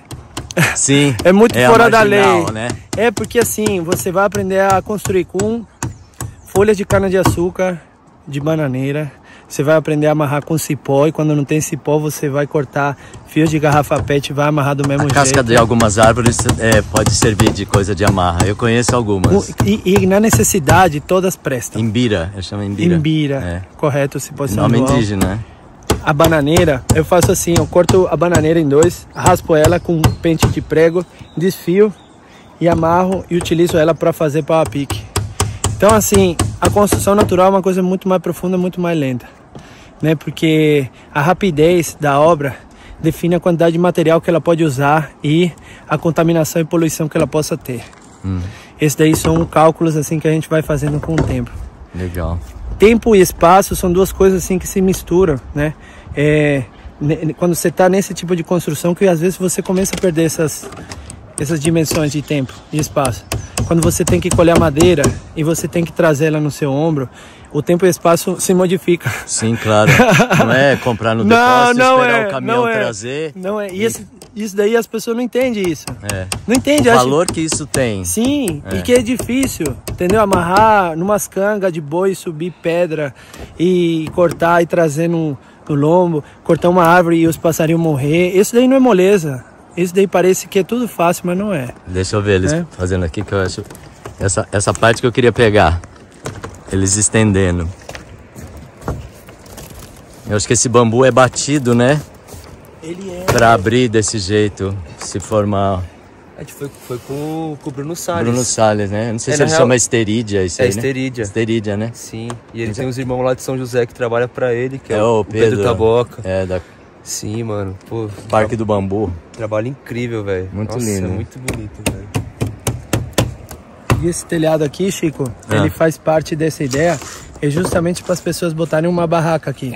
Sim. É muito é fora marginal, da lei. Né? É porque assim, você vai aprender a construir com folhas de cana-de-açúcar, de bananeira, você vai aprender a amarrar com cipó, e quando não tem cipó você vai cortar fios de garrafa pet e vai amarrar do mesmo a jeito. A casca de algumas árvores é, pode servir de coisa de amarra, eu conheço algumas. E, e na necessidade todas prestam. Imbira, eu chamo imbira. Imbira, é. Correto, se pode ser nome indígena, né? A bananeira, eu faço assim, eu corto a bananeira em dois, raspo ela com um pente de prego, desfio e amarro e utilizo ela para fazer pau a pique. Então assim, a construção natural é uma coisa muito mais profunda, muito mais lenta, né? Porque a rapidez da obra define a quantidade de material que ela pode usar e a contaminação e poluição que ela possa ter. Hum. Esses daí são cálculos assim que a gente vai fazendo com o tempo. Legal. Tempo e espaço são duas coisas assim que se misturam, né? É, quando você está nesse tipo de construção que às vezes você começa a perder essas, essas dimensões de tempo e espaço. Quando você tem que colher a madeira e você tem que trazer ela no seu ombro, o tempo e o espaço se modifica. Sim, claro. Não é comprar no depósito, não, não esperar é, o caminhão não trazer. É, não é. E, e... Esse, isso daí as pessoas não entendem isso. É. Não entende. O valor acho... que isso tem. Sim, é. E que é difícil, entendeu? Amarrar numas cangas de boi, subir pedra e cortar e trazer no, no lombo, cortar uma árvore e os passarinhos morrer. Isso daí não é moleza. Isso daí parece que é tudo fácil, mas não é. Deixa eu ver eles é. fazendo aqui, que eu acho... Essa, essa parte que eu queria pegar. Eles estendendo. Eu acho que esse bambu é batido, né? Ele é... Pra abrir desse jeito, se formar... A gente foi, foi com, com o Bruno Salles. Bruno Salles, né? Não sei é, se ele real... chama esterídia isso é, aí, esterídia. Né? Esterídia, né? Sim. E ele tem uns irmãos lá de São José que trabalham pra ele, que é, é o, o Pedro, Pedro Taboca. É, da... Sim, mano. Pô, Parque do Bambu. Trabalho incrível, velho. Muito Nossa, lindo. É muito bonito, velho. E esse telhado aqui, Chico, ah. ele faz parte dessa ideia, é justamente para as pessoas botarem uma barraca aqui.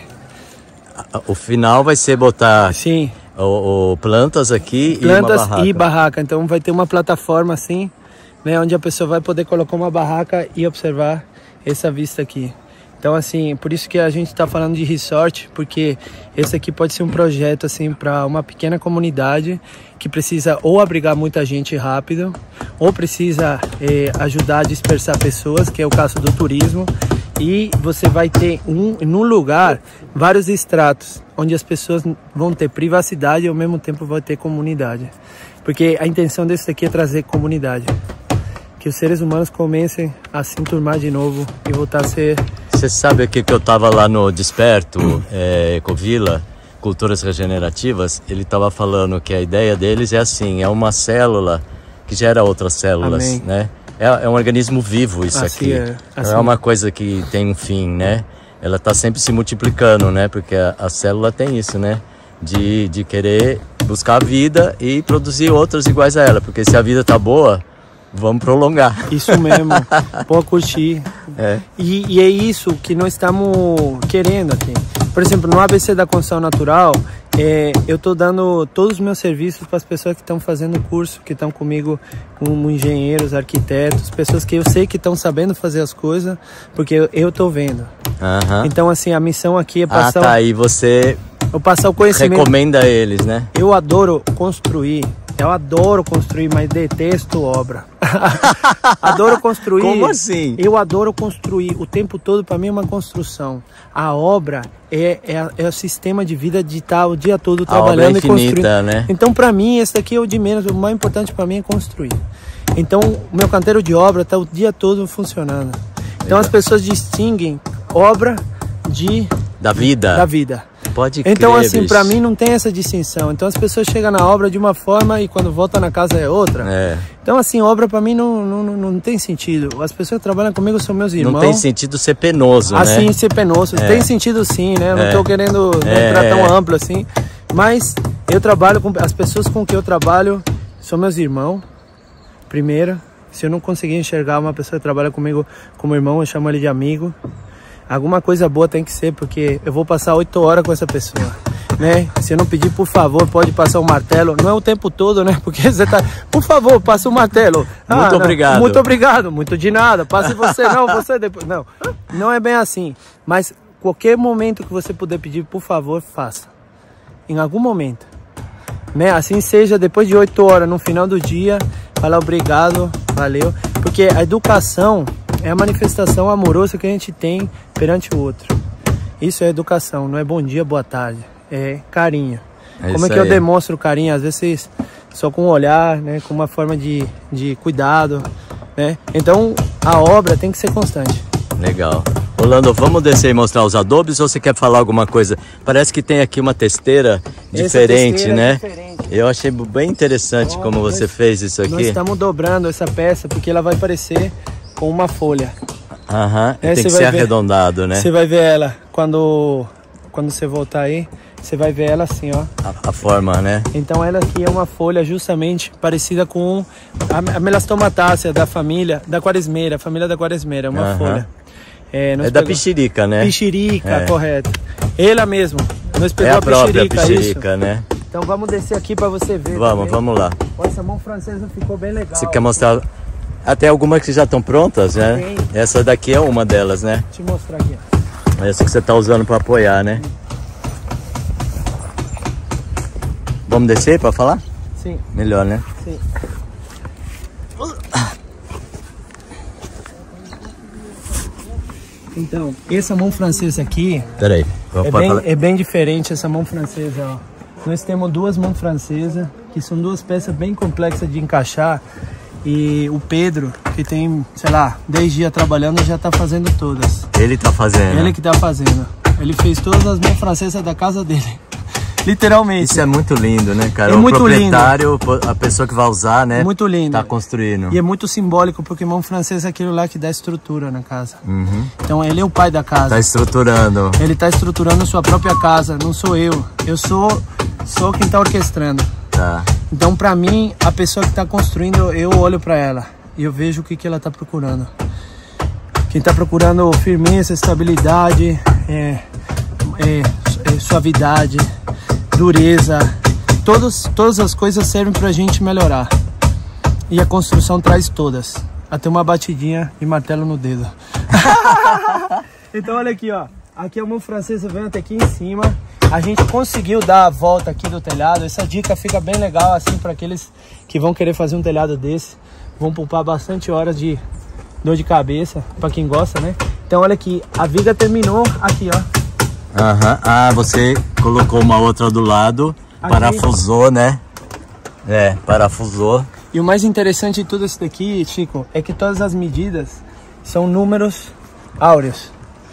O final vai ser botar... Sim. O, o plantas aqui plantas e uma barraca. e barraca. Então vai ter uma plataforma assim, né, onde a pessoa vai poder colocar uma barraca e observar essa vista aqui. Então assim, por isso que a gente está falando de resort, porque esse aqui pode ser um projeto assim para uma pequena comunidade que precisa ou abrigar muita gente rápido, ou precisa eh, ajudar a dispersar pessoas, que é o caso do turismo. E você vai ter um, num lugar vários estratos, onde as pessoas vão ter privacidade e ao mesmo tempo vão ter comunidade. Porque a intenção desse aqui é trazer comunidade. Que os seres humanos comecem a se enturmar de novo e voltar a ser... Você sabe aqui que eu estava lá no Desperto, é, Ecovila, Culturas Regenerativas, ele estava falando que a ideia deles é assim, é uma célula que gera outras células, Amém. né? É, é um organismo vivo isso assim aqui. É, assim Não é uma coisa que tem um fim, né? Ela está sempre se multiplicando, né? Porque a, a célula tem isso, né? De, de querer buscar a vida e produzir outras iguais a ela. Porque se a vida tá boa, vamos prolongar. Isso mesmo. Pode curtir. É. E, e é isso que nós estamos querendo aqui. Por exemplo, no A B C da Construção Natural, é, eu estou dando todos os meus serviços para as pessoas que estão fazendo curso, que estão comigo como engenheiros, arquitetos, pessoas que eu sei que estão sabendo fazer as coisas, porque eu estou vendo. Uhum. Então, assim, a missão aqui é passar... Ah, tá, e você eu passar o conhecimento. Recomenda a eles, né? Eu adoro construir. Eu adoro construir, mas detesto obra. Adoro construir. Como assim? Eu adoro construir. O tempo todo, para mim, é uma construção. A obra é, é, é o sistema de vida de estar o dia todo trabalhando a obra é infinita, e construindo. Né? Então, para mim, esse daqui é o de menos. O mais importante para mim é construir. Então, o meu canteiro de obra está o dia todo funcionando. Então, Legal. As pessoas distinguem obra de... Da vida. Da vida. Pode crer, então assim, bicho. pra mim não tem essa distinção. Então as pessoas chegam na obra de uma forma e quando voltam na casa é outra. É. Então assim, obra pra mim não, não, não, não tem sentido. As pessoas que trabalham comigo são meus irmãos. Não tem sentido ser penoso, assim, né? ser penoso. É. Tem sentido sim, né? Eu não é. tô querendo né, entrar tão amplo assim. Mas eu trabalho com... As pessoas com que eu trabalho são meus irmãos. Primeiro, se eu não conseguir enxergar uma pessoa que trabalha comigo como irmão, eu chamo ele de amigo. Alguma coisa boa tem que ser, porque eu vou passar oito horas com essa pessoa, né? Se eu não pedir, por favor, pode passar o martelo. Não é o tempo todo, né? Porque você tá... Por favor, passa o martelo. Ah, muito não, obrigado. Muito obrigado. Muito de nada. Passe você, não, você depois. Não, não é bem assim. Mas qualquer momento que você puder pedir, por favor, faça. Em algum momento. Né? Assim seja, depois de oito horas, no final do dia, fala obrigado, valeu. Porque a educação... é a manifestação amorosa que a gente tem perante o outro. Isso é educação, não é bom dia, boa tarde. É carinho. É Como é que aí. eu demonstro carinho? Às vezes só com um olhar, né? Com uma forma de, de cuidado, né? Então a obra tem que ser constante. Legal. Rolando, vamos descer e mostrar os adobes ou você quer falar alguma coisa? Parece que tem aqui uma testeira diferente, testeira né? É diferente. Eu achei bem interessante oh, como nós, você fez isso aqui. Nós estamos dobrando essa peça porque ela vai parecer com uma folha. Aham, é, tem que ser ver, arredondado, né? Você vai ver ela quando, quando você voltar aí, você vai ver ela assim, ó. A, a forma, né? Então ela aqui é uma folha justamente parecida com a, a melastomatácea da família da quaresmeira, a família da quaresmeira, é uma Aham. folha. É, é da pichirica, né? Pichirica, é. correto. Ela mesmo. Nós pegou é a, a própria pichirica, pichirica isso. né? Então vamos descer aqui para você ver. Vamos, também. vamos lá. Essa mão francesa ficou bem legal. Você quer mostrar... Até algumas que já estão prontas, né? Sim. Essa daqui é uma delas, né? Deixa eu mostrar aqui. Essa que você está usando para apoiar, né? Vamos descer para falar? Sim. Melhor, né? Sim. Então, essa mão francesa aqui... Peraí. É bem, é bem diferente essa mão francesa, ó. nós temos duas mãos francesas, que são duas peças bem complexas de encaixar. E o Pedro, que tem, sei lá, dez dias trabalhando, já tá fazendo todas. Ele tá fazendo? Ele que tá fazendo. Ele fez todas as mãos francesas da casa dele. Literalmente. Isso é muito lindo, né, cara? É o muito proprietário, lindo. A pessoa que vai usar, né? Muito lindo. Tá construindo. E é muito simbólico, porque mão francesa é aquilo lá que dá estrutura na casa. Uhum. Então ele é o pai da casa. Tá estruturando. Ele tá estruturando sua própria casa, não sou eu. Eu sou, sou quem tá orquestrando. Tá. Então, pra mim, a pessoa que tá construindo, eu olho pra ela e eu vejo o que, que ela tá procurando. Quem tá procurando firmeza, estabilidade, é, é, é, suavidade, dureza, todos, todas as coisas servem pra gente melhorar. E a construção traz todas. Até uma batidinha de martelo no dedo. Então olha aqui, ó. Aqui a mão francesa vem até aqui em cima. A gente conseguiu dar a volta aqui do telhado. Essa dica fica bem legal assim para aqueles que vão querer fazer um telhado desse. Vão poupar bastante horas de dor de cabeça, para quem gosta, né? Então olha aqui, a viga terminou aqui, ó. Aham. Ah, você colocou uma outra do lado, aqui. Parafusou, né? É, parafusou. E o mais interessante de tudo isso daqui, Chico, é que todas as medidas são números áureos.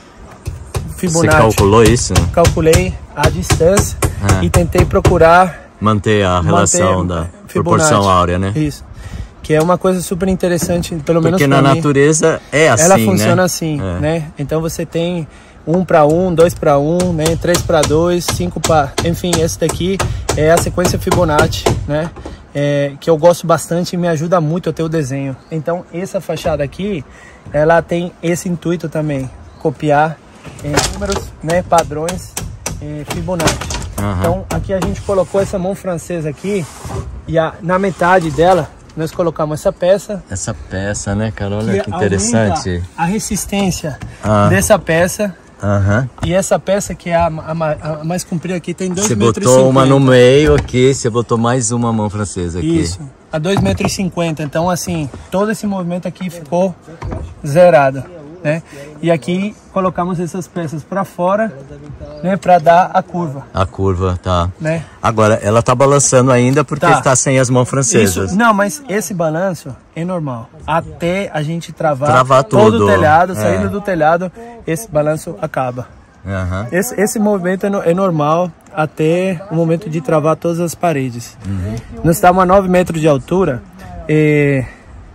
Fibonacci. Você calculou isso? Calculei a distância ah. e tentei procurar manter a relação manter da Fibonacci. Proporção áurea, né? Isso. Que é uma coisa super interessante, pelo Porque menos na mim. natureza é assim, ela funciona né? assim, é. né? Então você tem um para um, dois para um, né? três para dois, cinco para... Enfim, esse daqui é a sequência Fibonacci, né? É, que eu gosto bastante e me ajuda muito a ter o desenho. Então essa fachada aqui, ela tem esse intuito também, copiar é, números, né, padrões é, Fibonacci. Uhum. Então aqui a gente colocou essa mão francesa aqui e a, na metade dela nós colocamos essa peça. Essa peça, né, cara? Olha que, que interessante. A resistência ah. dessa peça. Uhum. E essa peça que é a, a, a mais comprida aqui tem dois Você metros botou e cinquenta. uma no meio aqui, você botou mais uma mão francesa aqui. Isso, a dois metros e cinquenta. Então assim, todo esse movimento aqui ficou zerado, né? E aqui colocamos essas peças para fora, né, para dar a curva. A curva, tá. Né? Agora, ela tá balançando ainda porque tá. está sem as mãos francesas. Isso, não, mas esse balanço é normal. Até a gente travar, travar todo tudo. o telhado, é. saindo do telhado, esse balanço acaba. Uhum. Esse, esse movimento é, no, é normal até o momento de travar todas as paredes. Uhum. Nós estamos a nove metros de altura e...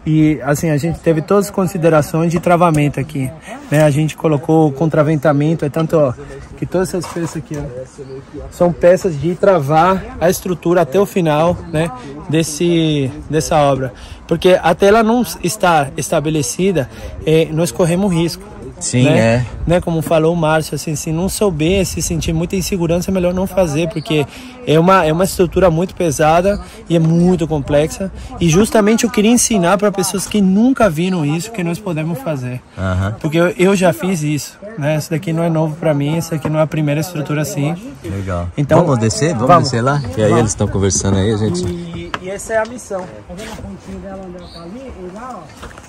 E assim, a gente teve todas as considerações de travamento aqui, né? A gente colocou o contraventamento, é tanto, ó, que todas essas peças aqui, ó, são peças de travar a estrutura até o final, né? Desse, dessa obra. Porque até ela não estar estabelecida, é, nós corremos risco. Sim, né? é. Né? Como falou o Márcio, assim, se não souber, se sentir muita insegurança, é melhor não fazer, porque é uma, é uma estrutura muito pesada e é muito complexa. E justamente eu queria ensinar para pessoas que nunca viram isso, que nós podemos fazer. Uhum. Porque eu, eu já fiz isso, né? Isso daqui não é novo para mim, isso aqui não é a primeira estrutura assim. Legal. Então, vamos descer? Vamos, vamos. descer lá? Que aí vamos. Eles estão conversando aí, a gente... E, e essa é a missão. Tá vendo a pontinha dela onde ela tá ali? E lá, ó.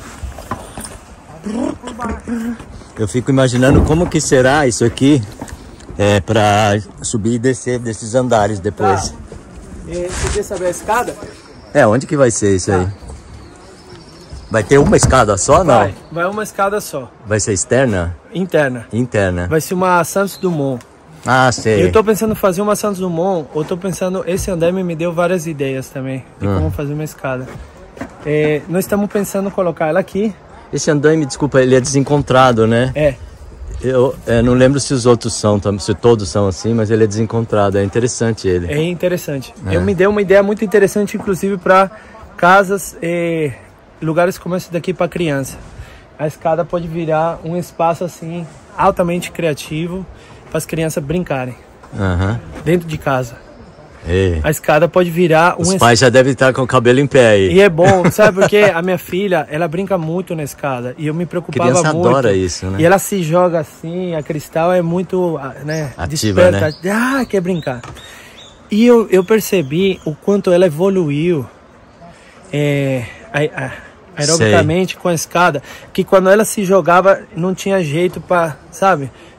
Eu fico imaginando como que será isso aqui é, para subir e descer desses andares depois. Tá. E, você quer saber a escada? É, onde que vai ser isso tá. aí? Vai ter uma escada só, não? Vai, vai uma escada só. Vai ser externa? Interna. Interna. Vai ser uma Santos Dumont. Ah, sei. Eu tô pensando em fazer uma Santos Dumont, ou tô pensando, esse andaime me deu várias ideias também, de hum. como fazer uma escada. É, nós estamos pensando em colocar ela aqui. Esse andaime, desculpa, ele é desencontrado, né? É. Eu é, não lembro se os outros são, se todos são assim, mas ele é desencontrado, é interessante ele. É interessante. É. Eu me dei uma ideia muito interessante, inclusive para casas e lugares como esse daqui para criança. A escada pode virar um espaço assim, altamente criativo, para as crianças brincarem. Uhum. Dentro de casa. E... A escada pode virar um... Os pais já devem estar com o cabelo em pé aí. E é bom, sabe porque a minha filha, ela brinca muito na escada. E eu me preocupava muito. A criança adora isso, né? E ela se joga assim, a Cristal é muito, né, ativa, desperta. Né? Ah, quer brincar. E eu, eu percebi o quanto ela evoluiu é, a, a, aerobicamente Sei. com a escada. Que quando ela se jogava, não tinha jeito para, sabe...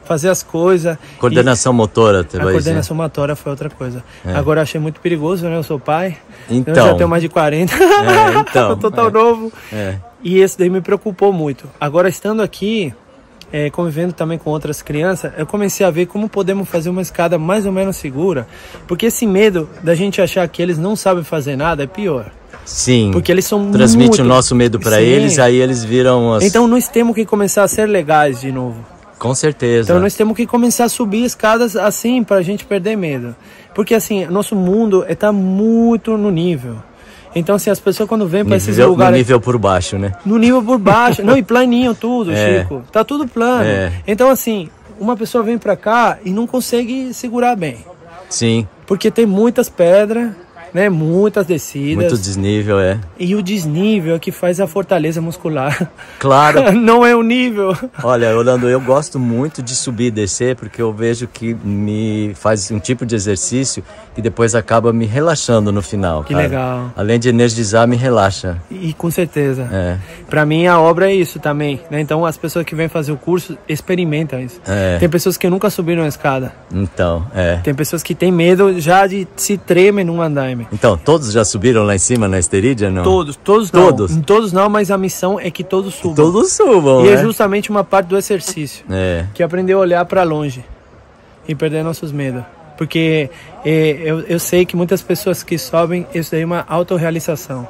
fazer as coisas. Coordenação e... motora, A coordenação dizer. motora foi outra coisa. É. Agora eu achei muito perigoso, né? Eu sou pai. Então. Eu já tenho mais de quarenta. É, então. Eu tô tão é. novo. É. E esse daí me preocupou muito. Agora, estando aqui, é, convivendo também com outras crianças, eu comecei a ver como podemos fazer uma escada mais ou menos segura. Porque esse medo da gente achar que eles não sabem fazer nada é pior. Sim, porque eles são transmite muito... o nosso medo para eles, aí eles viram as... Então nós temos que começar a ser legais de novo. Com certeza. Então nós temos que começar a subir escadas assim para a gente perder medo. Porque assim, nosso mundo está muito no nível. Então assim, as pessoas quando vêm para esses lugares... No nível por baixo, né? No nível por baixo. Não, e planinho tudo, é. Chico. Tá tudo plano. É. Então assim, uma pessoa vem para cá e não consegue segurar bem. Sim. Porque tem muitas pedras... Né, muitas descidas. Muito desnível, é. E o desnível é que faz a fortaleza muscular. Claro. Não é o nível. Olha, Orlando, eu gosto muito de subir e descer porque eu vejo que me faz um tipo de exercício que depois acaba me relaxando no final. Que cara. legal. Além de energizar, me relaxa. E com certeza. É. Pra mim a obra é isso também, né? Então as pessoas que vêm fazer o curso experimentam isso. É. Tem pessoas que nunca subiram a escada. Então, é. Tem pessoas que têm medo já de se tremer num andaime. Então, todos já subiram lá em cima na Esterídia, não? Todos, todos não. Todos? Todos não, mas a missão é que todos subam. Que todos subam, E né? é justamente uma parte do exercício. É. Que é aprender a olhar para longe e perder nossos medos. Porque é, eu, eu sei que muitas pessoas que sobem, isso daí é uma autorrealização.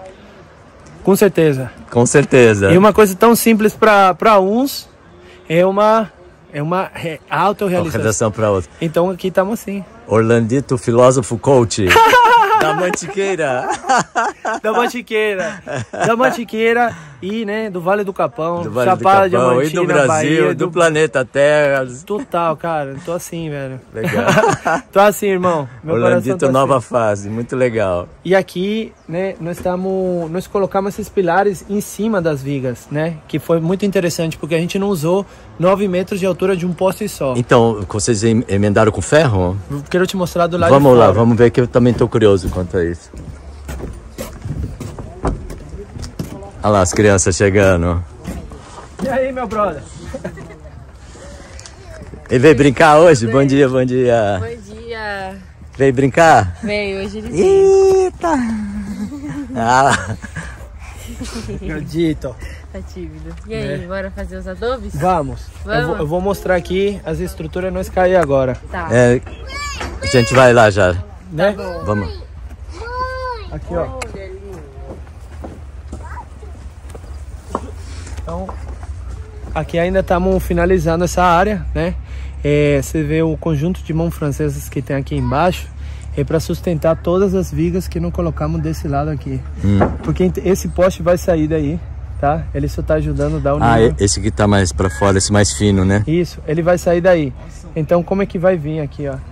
Com certeza. Com certeza. E uma coisa tão simples para uns é uma, é uma autorrealização para outros. Então aqui estamos assim. Orlandito, filósofo coach. Da Mantiqueira. Da Mantiqueira. Da Mantiqueira e, né, do Vale do Capão. Do Vale Chapada do Capão, de e do Brasil, Bahia, do, do planeta Terra. Total, cara. Tô assim, velho. Legal. Tô assim, irmão. Meu Orlandito, tá nova assim. fase. Muito legal. E aqui, né, nós estamos... Nós colocamos esses pilares em cima das vigas, né? Que foi muito interessante, porque a gente não usou nove metros de altura de um poste só. Então, vocês emendaram com ferro? Quero te mostrar do lado vamos de fora. Vamos lá, vamos ver que eu também tô curioso quanto a isso. Olha lá as crianças chegando. E aí, meu brother? Ele veio brincar hoje? Bom dia, bom dia. Bom dia. Veio brincar? Veio, hoje ele veio. Eita! Ah. Acredito. Tá tímido. E aí, é. bora fazer os adobes? Vamos. Vamos. Eu, vou, eu vou mostrar aqui as estruturas nós cair agora. Tá. É, a gente vai lá já. Né? Tá bom. Vamos. Aqui, ó. Então, aqui ainda estamos finalizando essa área, né? É, você vê o conjunto de mãos francesas que tem aqui embaixo. É para sustentar todas as vigas que não colocamos desse lado aqui. Hum. Porque esse poste vai sair daí, tá? Ele só tá ajudando a dar o nível. Ah, esse aqui tá mais para fora, esse mais fino, né? Isso, ele vai sair daí. Então, como é que vai vir aqui, ó?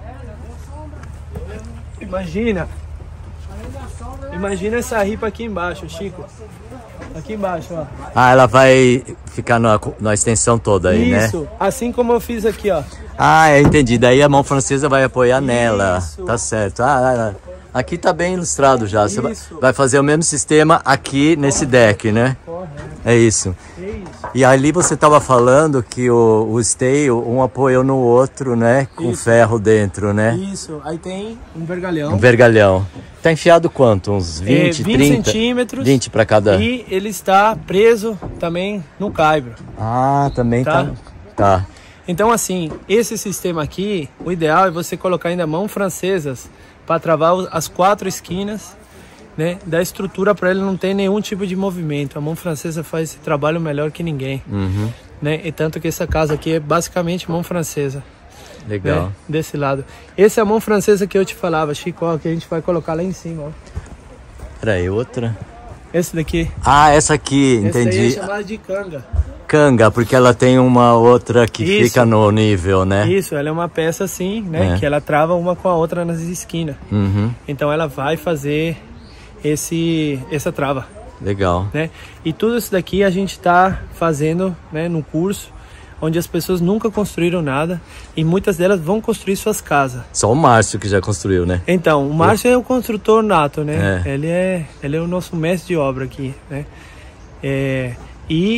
Imagina. Imagina essa ripa aqui embaixo, Chico. Aqui embaixo, ó. Ah, ela vai ficar na, na extensão toda aí, Isso, né? Isso, assim como eu fiz aqui, ó. Ah, eu entendi. Daí a mão francesa vai apoiar Isso. nela. Tá certo. Ah, aqui tá bem ilustrado já. Você isso. vai fazer o mesmo sistema aqui nesse deck, né? É isso. É isso. E ali você tava falando que o, o stay, um apoiou no outro, né? Com isso. ferro dentro, né? Isso. Aí tem um vergalhão. Um vergalhão. Tá enfiado quanto? Uns vinte, é, vinte trinta? centímetros. vinte para cada. E ele está preso também no caibro. Ah, também tá. Tá. tá. Então, assim, esse sistema aqui, o ideal é você colocar ainda mãos francesas para travar as quatro esquinas, né, da estrutura para ele não ter nenhum tipo de movimento. A mão francesa faz esse trabalho melhor que ninguém. Uhum. Né? E tanto que essa casa aqui é basicamente mão francesa. Legal. Né? Desse lado. Essa é a mão francesa que eu te falava, Chico, ó, que a gente vai colocar lá em cima. Ó. Peraí, outra. Esse daqui. Ah, essa aqui, essa entendi. Aí é chamada de canga. Canga, porque ela tem uma outra que Isso. fica no nível, né? Isso, ela é uma peça assim, né? É. Que ela trava uma com a outra nas esquinas. Uhum. Então ela vai fazer esse, essa trava. Legal. Né? E tudo isso daqui a gente está fazendo, né, no curso, onde as pessoas nunca construíram nada e muitas delas vão construir suas casas. Só o Márcio que já construiu, né? Então, o Márcio é o construtor nato, né? É. Ele, é, ele é o nosso mestre de obra aqui, né? É, e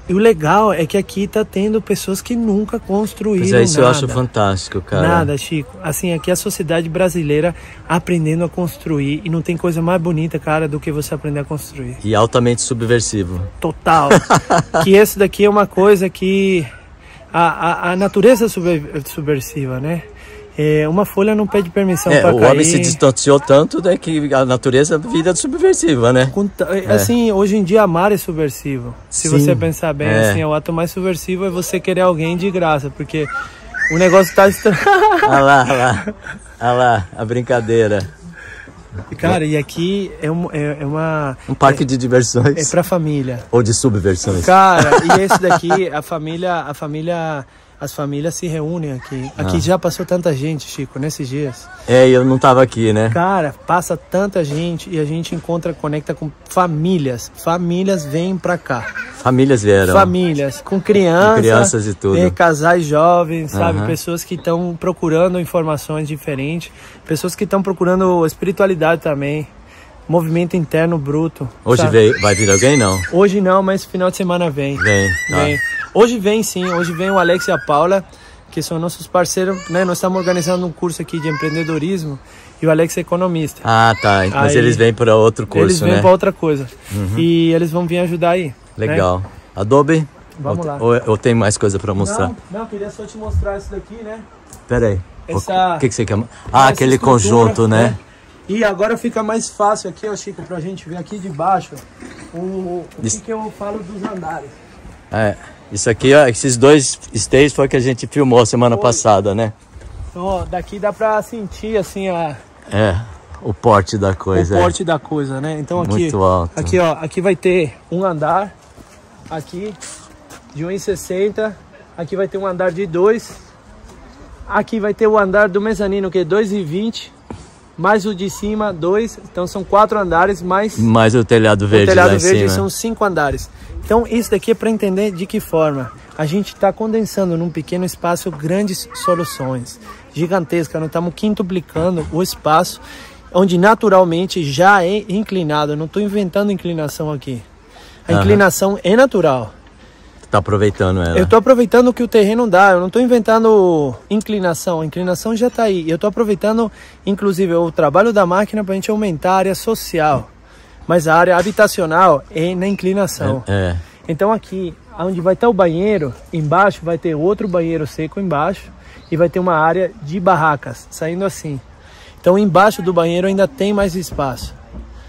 E o legal é que aqui tá tendo pessoas que nunca construíram Mas é isso, nada. eu acho fantástico, cara. Nada, Chico. Assim, aqui é a sociedade brasileira aprendendo a construir. E não tem coisa mais bonita, cara, do que você aprender a construir. E altamente subversivo. Total. Que esse daqui é uma coisa que... A, a, a natureza é super, subversiva, né? É, uma folha não pede permissão É, para o cair. homem se distanciou tanto né, que a natureza vira subversiva, né? Assim, é. Hoje em dia amar é subversivo. Se Sim, você pensar bem, é. assim, o ato mais subversivo é você querer alguém de graça, porque o negócio tá estranho. Olha lá, olha lá, olha lá, a brincadeira. Cara, e aqui é, um, é, é uma... Um parque é, de diversões. É pra família. Ou de subversões. Cara, e esse daqui, a família, a família... As famílias se reúnem aqui. Aqui ah. já passou tanta gente, Chico, nesses dias. É, eu não tava aqui, né? Cara, passa tanta gente e a gente encontra, conecta com famílias. Famílias vêm pra cá. Famílias vieram. Famílias, com crianças. Com crianças e tudo. Tem casais jovens, sabe? Uhum. Pessoas que estão procurando informações diferentes. Pessoas que estão procurando espiritualidade também. Movimento interno bruto. Hoje veio, vai vir alguém, não? Hoje não, mas final de semana vem. Vem, tá. Vem. Hoje vem sim, hoje vem o Alex e a Paula, que são nossos parceiros, né? Nós estamos organizando um curso aqui de empreendedorismo e o Alex é economista. Ah, tá. Mas aí, eles vêm para outro curso, eles vêm né? para outra coisa. Uhum. E eles vão vir ajudar aí. Legal. Né? Adobe? Vamos ou, lá. Ou, ou tem mais coisa para mostrar? Não, não, queria só te mostrar isso daqui, né? Pera aí. Essa, o que, que você quer? Ah, aquele conjunto, né? né? E agora fica mais fácil aqui, ó, Chico, pra gente ver aqui de baixo o, o que, que eu falo dos andares. É, isso aqui, ó, esses dois stages foi que a gente filmou semana foi. passada, né? Então, ó, daqui dá pra sentir, assim, a... É, o porte da coisa. O porte é. da coisa, né? Então aqui... Muito alto. Aqui, ó, aqui vai ter um andar, aqui, de um e sessenta. Aqui vai ter um andar de dois. Aqui vai ter o andar do mezanino, que é dois e vinte. Mais o de cima, dois. Então são quatro andares, mais... Mais o telhado verde O telhado lá verde em cima. São cinco andares. Então isso daqui é para entender de que forma a gente está condensando num pequeno espaço grandes soluções gigantescas. Nós estamos quintuplicando o espaço onde naturalmente já é inclinado. Eu não estou inventando inclinação aqui. A uhum. inclinação é natural. Tá aproveitando ela. Eu tô aproveitando o que o terreno dá, eu não tô inventando inclinação, a inclinação já tá aí. Eu tô aproveitando, inclusive, o trabalho da máquina pra gente aumentar a área social. Mas a área habitacional é na inclinação. É, é. Então aqui, onde vai estar o banheiro, embaixo vai ter outro banheiro seco embaixo e vai ter uma área de barracas, saindo assim. Então embaixo do banheiro ainda tem mais espaço.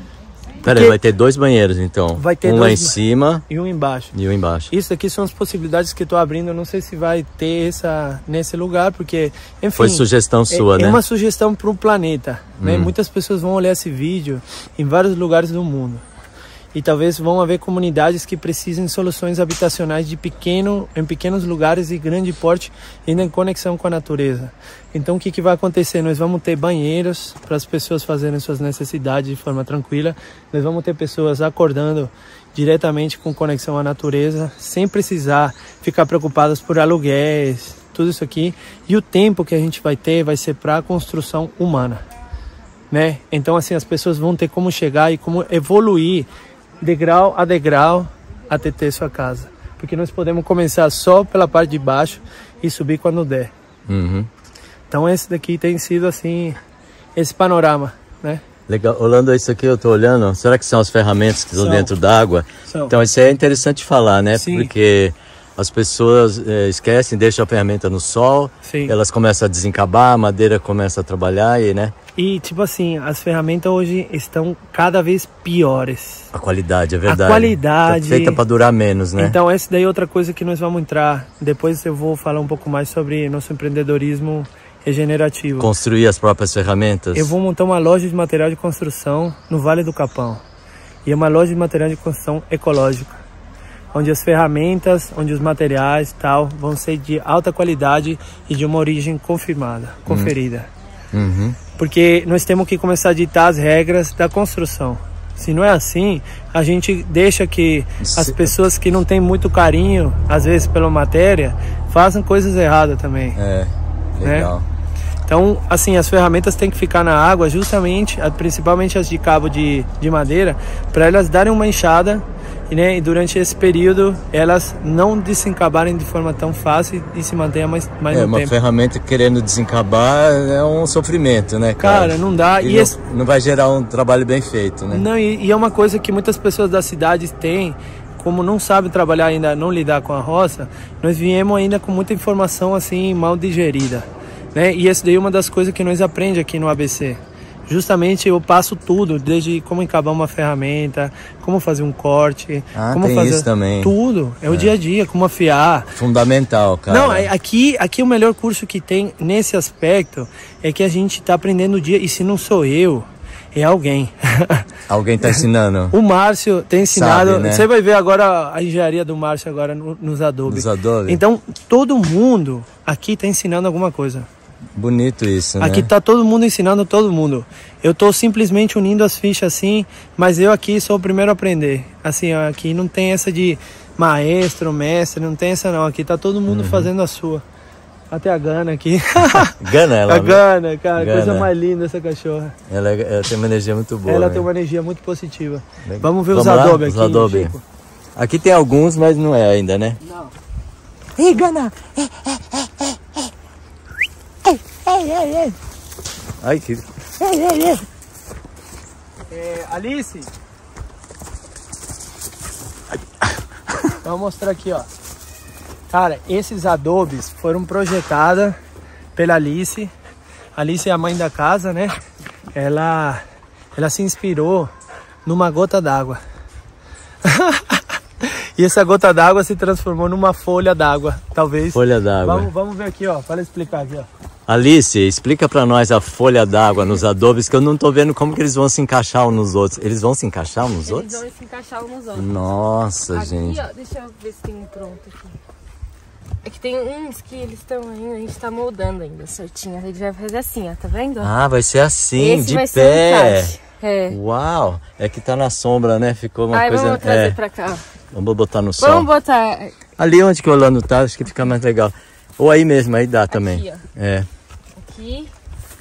Peraí, vai ter dois banheiros então. Vai ter um dois lá em cima e um embaixo. E um embaixo. Isso aqui são as possibilidades que eu tô abrindo. Eu não sei se vai ter essa nesse lugar, porque, enfim... Foi sugestão sua, é, né? É uma sugestão para o planeta, né? Hum. Muitas pessoas vão olhar esse vídeo em vários lugares do mundo. E talvez vão haver comunidades que precisem de soluções habitacionais de pequeno, em pequenos lugares e grande porte, ainda em conexão com a natureza. Então o que, que vai acontecer? Nós vamos ter banheiros para as pessoas fazerem suas necessidades de forma tranquila. Nós vamos ter pessoas acordando diretamente com conexão à natureza, sem precisar ficar preocupadas por aluguéis, tudo isso aqui. E o tempo que a gente vai ter vai ser para a construção humana, né? Então assim, as pessoas vão ter como chegar e como evoluir degrau a degrau até ter sua casa. Porque nós podemos começar só pela parte de baixo e subir quando der. Uhum. Então esse daqui tem sido assim, esse panorama, né? Legal. Olhando isso aqui, eu tô olhando, será que são as ferramentas que estão São. dentro d'água? Então isso é interessante falar, né? Sim. Porque as pessoas é, esquecem, deixam a ferramenta no sol, Sim. elas começam a desencabar, a madeira começa a trabalhar e, né? E tipo assim, as ferramentas hoje estão cada vez piores. A qualidade, é verdade. A qualidade... Tá feita para durar menos, né? Então essa daí é outra coisa que nós vamos entrar. Depois eu vou falar um pouco mais sobre nosso empreendedorismo regenerativo. Construir as próprias ferramentas? Eu vou montar uma loja de material de construção no Vale do Capão. E é uma loja de material de construção ecológica, onde as ferramentas, onde os materiais tal, vão ser de alta qualidade e de uma origem confirmada, conferida. Uhum. Porque nós temos que começar a ditar as regras da construção. Se não é assim, a gente deixa que as pessoas que não têm muito carinho, às vezes pela matéria, façam coisas erradas também. É, legal. Né? Então, assim, as ferramentas têm que ficar na água justamente, principalmente as de cabo de, de madeira, para elas darem uma enxada E, né, e durante esse período elas não desencabarem de forma tão fácil e se mantenham mais, mais é, no uma tempo. ferramenta querendo desencabar é um sofrimento, né, cara? Cara, não dá. E E não, esse... não vai gerar um trabalho bem feito, né? Não, e, e é uma coisa que muitas pessoas da cidade têm, como não sabem trabalhar ainda, não lidar com a roça, nós viemos ainda com muita informação assim mal digerida, né? E essa daí é uma das coisas que nós aprendemos aqui no A B C. Justamente eu passo tudo, desde como encabar uma ferramenta, como fazer um corte, Ah, como tem fazer isso também. tudo. É o dia a dia, como afiar. Fundamental, cara. Não, aqui, aqui o melhor curso que tem nesse aspecto é que a gente está aprendendo o dia, e se não sou eu, é alguém. Alguém tá ensinando. O Márcio tem ensinado, Sabe, né? Você vai ver agora a engenharia do Márcio agora no, nos Adobe. Nos Adobe. Então, todo mundo aqui está ensinando alguma coisa. Bonito isso, né? Aqui tá todo mundo ensinando todo mundo. Eu tô simplesmente unindo as fichas assim, mas eu aqui sou o primeiro a aprender. Assim, aqui não tem essa de maestro, mestre, não tem essa não. Aqui tá todo mundo uhum. fazendo a sua. Até a Gana aqui. Gana, ela? A Gana, cara, Gana. Coisa mais linda essa cachorra. Ela, ela tem uma energia muito boa. Ela né? tem uma energia muito positiva. Legal. Vamos ver Vamos os lá? Adobe Os aqui, Adobe. Chico. Aqui tem alguns, mas não é ainda, né? Não. Ei, Gana! Ei, ei, ei! Ai, que... Ei, ei, ei! É, Alice? Vou mostrar aqui, ó. Cara, esses adobes foram projetados pela Alice. Alice é a mãe da casa, né? Ela, ela se inspirou numa gota d'água. E essa gota d'água se transformou numa folha d'água, talvez. Folha d'água. Vamos, vamos ver aqui, ó, para explicar aqui, ó. Alice, explica pra nós a folha d'água nos adobes, que eu não tô vendo como que eles vão se encaixar uns nos outros. Eles vão se encaixar uns nos Eles outros? vão se encaixar uns nos outros. Nossa, aqui, gente. Ó, deixa eu ver se tem um pronto aqui. É que tem uns que eles estão ainda, a gente tá moldando ainda certinho. A gente vai fazer assim, ó, tá vendo? Ah, vai ser assim, Esse de vai pé. ser um encaixe. É. Uau, é que tá na sombra, né? Ficou uma Aí coisa... vamos trazer é. pra cá. Vamos botar no sol. Vamos botar Ali onde que o Orlando tá, acho que fica mais legal. Ou aí mesmo, aí dá também. aqui, ó. É. Aqui.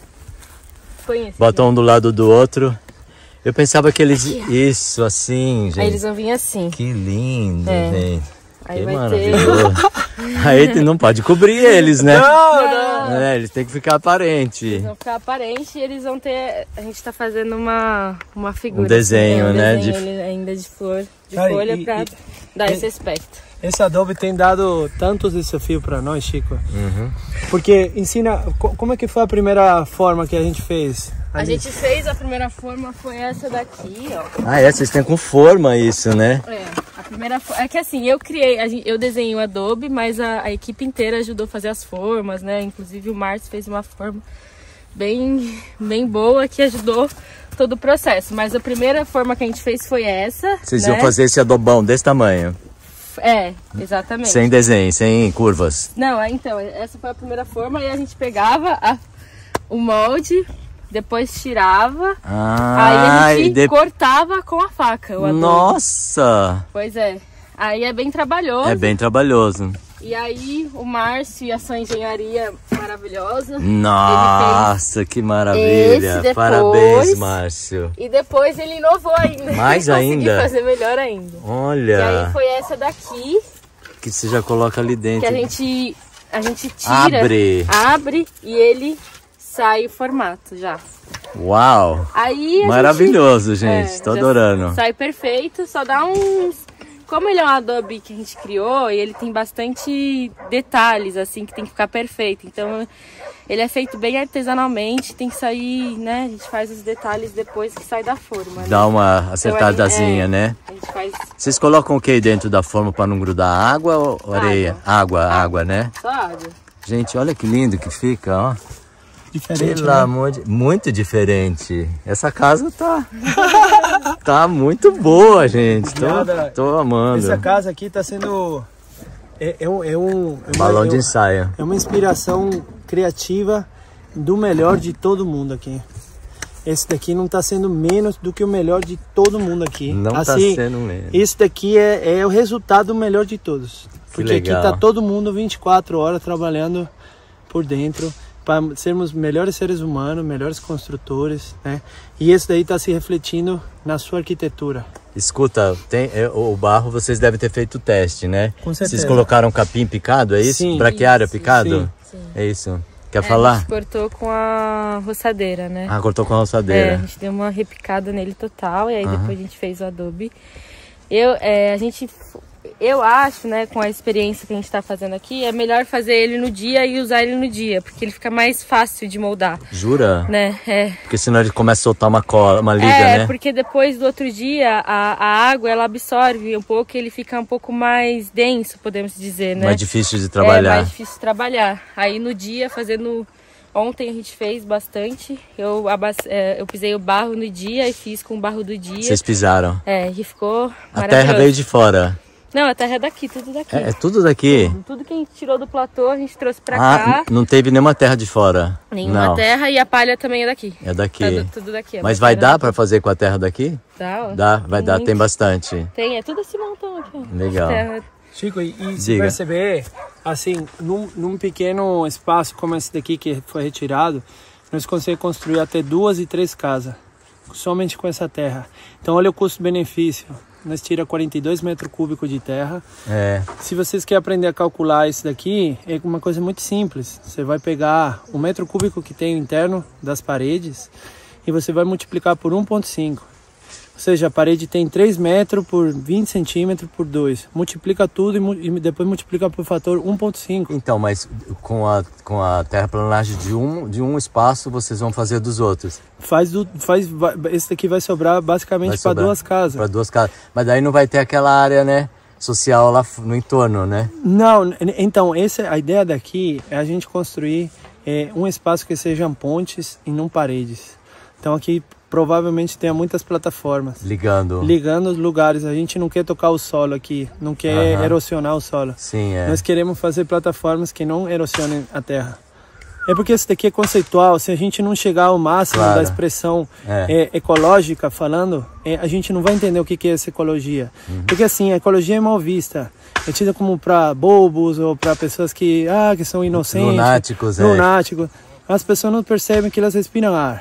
Põe esse Bota aqui, um do lado do outro. Eu pensava que eles... Aqui, ó. Isso, assim, gente. Aí eles vão vir assim. Que lindo, É. gente. Aí Que vai maravilhoso. Aí não pode cobrir eles, né? Não, não. É, eles têm que ficar aparente. Eles vão ficar aparentes e eles vão ter... A gente tá fazendo uma, uma figura. Um desenho, assim, um né, desenho de- ele ainda de flor, de Cara, folha e- pra e- dar e- esse aspecto. Esse adobe tem dado tantos desafios para nós, Chico. Uhum. Porque ensina... co- Como é que foi a primeira forma que a gente fez? A Ali? gente fez, a primeira forma foi essa daqui, ó. Ah, é? Vocês têm com forma isso, né? É, a primeira fo- é que assim, eu criei, a gente- eu desenhei o Adobe, mas a, a equipe inteira ajudou a fazer as formas, né? Inclusive o Márcio fez uma forma bem, bem boa que ajudou todo o processo. Mas a primeira forma que a gente fez foi essa. Vocês né? iam fazer esse adobão desse tamanho. É, exatamente. Sem desenho, sem curvas. Não, é, então, essa foi a primeira forma e a gente pegava a- o molde, depois tirava, Ah, aí a gente e de- cortava com a faca o Adobe. Nossa! Pois é. Aí é bem trabalhoso. É bem trabalhoso. E aí o Márcio e a sua engenharia maravilhosa. Nossa, que esse maravilha! depois. Parabéns, Márcio. E depois ele inovou ainda. Mais Ele ainda? conseguiu fazer melhor ainda. E aí Olha, foi essa daqui que você já coloca ali que dentro. a gente, a gente tira, Abre. abre e ele sai o formato já. Uau! Aí a Maravilhoso, gente, gente. Tô já adorando. Sai perfeito, só dá uns... Como ele é um Adobe que a gente criou, e ele tem bastante detalhes, assim, que tem que ficar perfeito. Então, ele é feito bem artesanalmente, tem que sair, né? A gente faz os detalhes depois que sai da forma. Né? Dá uma Então, acertadazinha, é, né? A gente faz Vocês colocam o que dentro da forma para não grudar? Água ou areia? Água, água, água, né? só água. Gente, olha que lindo que fica, ó. Diferente, Pelo né? amor de... Muito diferente. Essa casa tá... tá muito boa, gente. Tô, Obrigada. tô amando. Essa casa aqui tá sendo... É, é um... É um é uma- Balão é de um- ensaio. É uma inspiração criativa do melhor de todo mundo aqui. Esse daqui não tá sendo menos do que o melhor de todo mundo aqui. Não tá assim, sendo mesmo. Esse daqui é, é o resultado do melhor de todos. Porque legal. aqui tá todo mundo vinte e quatro horas trabalhando por dentro. para sermos melhores seres humanos, melhores construtores, né? E isso daí está se refletindo na sua arquitetura. Escuta, tem, o barro vocês devem ter feito o teste, né? Com certeza. Vocês colocaram capim picado, é isso? Sim. Braquiária Isso, picado? sim. É isso. Quer É, falar? a gente cortou com a roçadeira, né? Ah, cortou com a É, roçadeira. a gente deu uma repicada nele total e aí Aham. depois a gente fez o adobe. Eu, é, a gente, eu acho, né, com a experiência que a gente tá fazendo aqui, é melhor fazer ele no dia e usar ele no dia, porque ele fica mais fácil de moldar, Jura? né? É. Porque senão ele começa a soltar uma cola, uma liga, é, né? porque depois do outro dia a, a água ela absorve um pouco e ele fica um pouco mais denso, podemos dizer, né? Mais difícil de trabalhar. É mais difícil de trabalhar. Aí no dia, fazendo... Ontem a gente fez bastante. Eu, abac... é, eu pisei o barro no dia e fiz com o barro do dia. Vocês pisaram. É, e ficou A maravilhoso. terra veio de fora. Não, a terra é daqui, tudo daqui. É, é tudo daqui? Tudo que a gente tirou do platô, a gente trouxe pra Ah, cá. não teve nenhuma terra de fora? Nenhuma não. terra e a palha também é daqui. É daqui. Tá do- tudo daqui. a Mas vai madeira dar para fazer com a terra daqui? Dá, ó. Dá, vai dar, Muito. tem bastante. Tem, é tudo esse montão aqui. ó. Legal. Terra. Chico, e, e se Diga. perceber, assim, num, num pequeno espaço como esse daqui que foi retirado, nós conseguimos construir até duas e três casas, somente com essa terra. Então olha o custo-benefício. Nós tira quarenta e dois metros cúbicos de terra. É. Se vocês querem aprender a calcular isso daqui, é uma coisa muito simples. Você vai pegar o metro cúbico que tem o interno das paredes e você vai multiplicar por um ponto cinco. Ou seja, a parede tem três metros por vinte centímetros por dois. Multiplica tudo e, mu- e depois multiplica por fator um ponto cinco. Então, mas com a, com a terraplanagem de um, de um espaço, vocês vão fazer dos outros? Faz, do, faz, vai- esse daqui vai sobrar basicamente Vai para sobrar duas casas. Para duas casas. Mas daí não vai ter aquela área, né, social lá f- no entorno, né? Não, n- então essa, a ideia daqui é a gente construir é, um espaço que sejam pontes e não paredes. Então aqui provavelmente tenha muitas plataformas Ligando. ligando os lugares. A gente não quer tocar o solo aqui, não quer Aham. erosionar o solo. Sim, é. Nós queremos fazer plataformas que não erosionem a terra. É porque isso daqui é conceitual. Se a gente não chegar ao máximo Claro. da expressão É. é, ecológica falando, é, a gente não vai entender o que, que é essa ecologia. Uhum. Porque assim, a ecologia é mal vista. É tida como para bobos ou para pessoas que, ah, que são inocentes. Lunáticos, é. Lunáticos. As pessoas não percebem que elas respiram ar.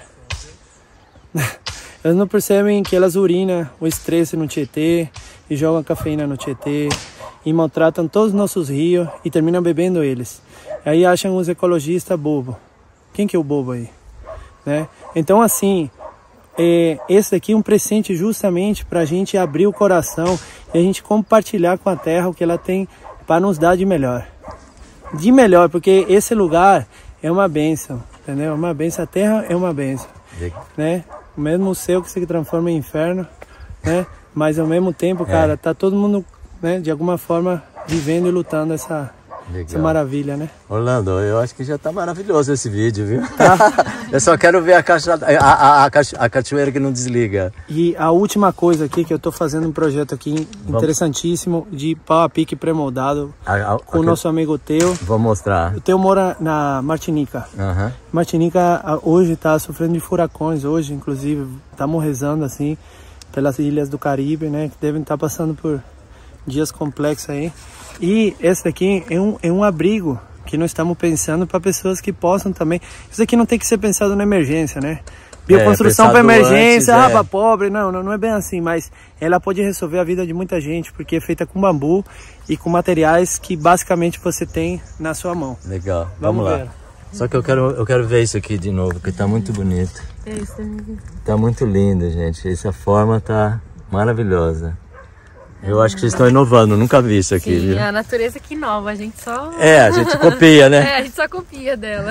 Elas não percebem que elas urinam o estresse no Tietê e jogam cafeína no Tietê e maltratam todos os nossos rios e terminam bebendo eles. Aí acham os ecologistas bobo. Quem que é o bobo aí? Né? Então assim, é, esse daqui é um presente justamente para a gente abrir o coração e a gente compartilhar com a terra o que ela tem para nos dar de melhor. De melhor, porque esse lugar é uma bênção, entendeu? É uma bênção, a terra é uma bênção, né? O mesmo céu que se transforma em inferno, né? Mas ao mesmo tempo, cara, É. tá todo mundo, né, de alguma forma vivendo e lutando essa, Legal. essa maravilha, né? Orlando, eu acho que já tá maravilhoso esse vídeo, viu? Eu só quero ver a, caixa, a, a, a, cacho- a cachoeira que não desliga. E a última coisa aqui, que eu tô fazendo um projeto aqui Vamos. interessantíssimo de pau a pique pré-moldado A, a, com o nosso amigo Teu. Vou mostrar. O Teu mora na Martinica. Aham. Martinica a- hoje está sofrendo de furacões, hoje inclusive estamos rezando assim pelas ilhas do Caribe, né, que devem estar passando por dias complexos aí. E esse daqui é um, é um abrigo que nós estamos pensando para pessoas que possam também. Isso aqui não tem que ser pensado na emergência, né? Bioconstrução para pensado emergência, antes, ah, é. para pobre, não, não, não é bem assim, mas ela pode resolver a vida de muita gente, porque é feita com bambu e com materiais que basicamente você tem na sua mão. Legal. Vamos, Vamos lá. ver. Só que eu quero, eu quero ver isso aqui de novo, porque tá muito bonito. É isso também. Tá muito lindo, gente. Essa forma tá maravilhosa. Eu acho que vocês estão inovando, nunca vi isso aqui, Sim, viu? a natureza que inova, a gente só... É, a gente copia, né? É, a gente só copia dela.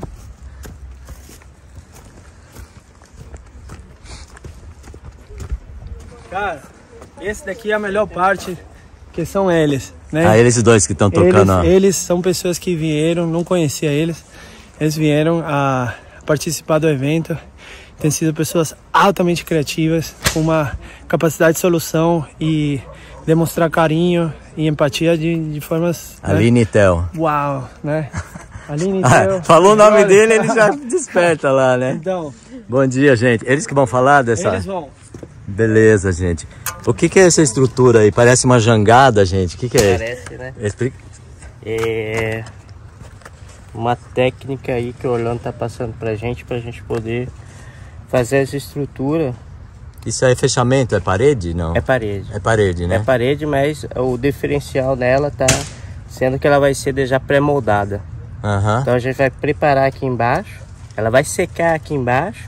Cara, esse daqui é a melhor parte, que são eles, né? Ah, eles dois que estão Eles, tocando, ó. eles são pessoas que vieram, não conhecia eles, eles vieram a participar do evento. Tem sido pessoas altamente criativas, com uma capacidade de solução e demonstrar carinho e empatia de, de formas... né? Aline e Theo. Uau, né? Aline, Ah, Theo, falou o nome olha. dele, ele já desperta lá, né? Então, Bom dia, gente. Eles que vão falar dessa... eles vão. Beleza, gente. O que que é essa estrutura aí? Parece uma jangada, gente. O que que é? Parece, né? Explica. É... uma técnica aí que o Orlando tá passando pra gente, pra gente poder fazer essa estrutura. Isso aí é fechamento? É parede? Não. É parede. É parede, né? É parede, mas o diferencial nela tá sendo que ela vai ser já pré-moldada. Uhum. Então a gente vai preparar aqui embaixo, ela vai secar aqui embaixo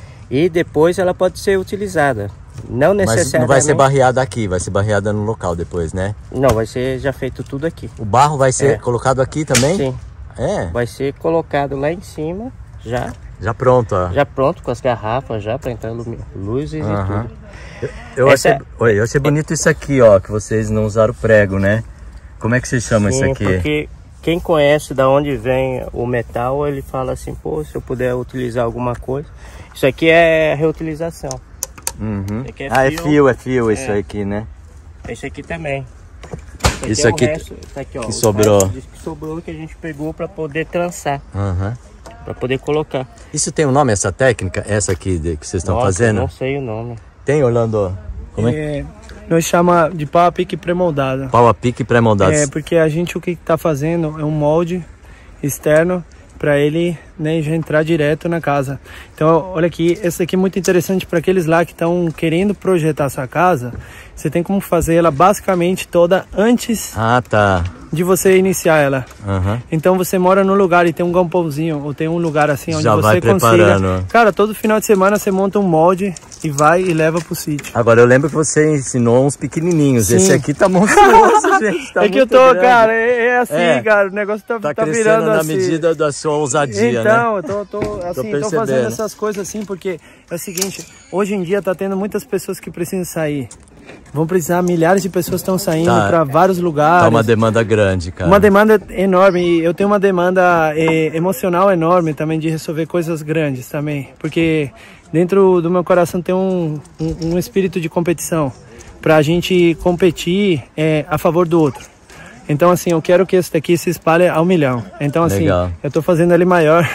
e depois ela pode ser utilizada. Não necessariamente... Mas não vai ser barreada aqui, vai ser barreada no local depois, né? Não, vai ser já feito tudo aqui. O barro vai ser é. colocado aqui também? Sim. É? Vai ser colocado lá em cima, já. Já pronto, ó. Já pronto, com as garrafas já, para entrar luzes uhum. e tudo. Eu, eu, achei, é... Oi, eu achei bonito isso aqui, ó, que vocês não usaram prego, né? Como é que vocês chamam Sim, isso aqui? Porque quem conhece da onde vem o metal, ele fala assim, pô, se eu puder utilizar alguma coisa. Isso aqui é reutilização. Uhum. Isso é ah, fio, é fio, é fio é. isso aqui, né? Esse aqui também. Isso aqui, isso é aqui resto, tá aqui, ó, que sobrou. Que sobrou que a gente pegou para poder trançar. Uhum. Para poder colocar. Isso tem um nome, essa técnica? Essa aqui de, que vocês estão Nossa, fazendo? Eu não sei o nome. Tem, Orlando? Como é? é nós chama de pau a pique pré-moldado. Pau a pique pré-moldado. É, porque a gente o que está fazendo é um molde externo para ele, né, já entrar direto na casa. Então, olha aqui, esse aqui é muito interessante para aqueles lá que estão querendo projetar sua casa. Você tem como fazer ela basicamente toda antes ah, tá. de você iniciar ela. Uhum. Então você mora no lugar e tem um galpãozinho ou tem um lugar assim onde já você vai consiga. Preparando. Cara, todo final de semana você monta um molde e vai e leva pro sítio. Agora eu lembro que você ensinou uns pequenininhos. Sim. Esse aqui tá monstruoso, gente. Tá é que eu tô, grande. cara, é, é assim, é. cara, o negócio tá, tá, tá crescendo virando na assim. medida da sua ousadia, então, né? eu tô, tô, assim, tô, tô fazendo essas coisas assim porque é o seguinte, hoje em dia tá tendo muitas pessoas que precisam sair. Vão precisar, milhares de pessoas estão saindo tá, para vários lugares. Tá uma demanda grande, cara. Uma demanda enorme. E eu tenho uma demanda é, emocional enorme também de resolver coisas grandes também. Porque dentro do meu coração tem um, um, um espírito de competição. Pra gente competir é, a favor do outro. Então, assim, eu quero que esse daqui se espalhe ao milhão. Então, assim, legal. Eu tô fazendo ele maior.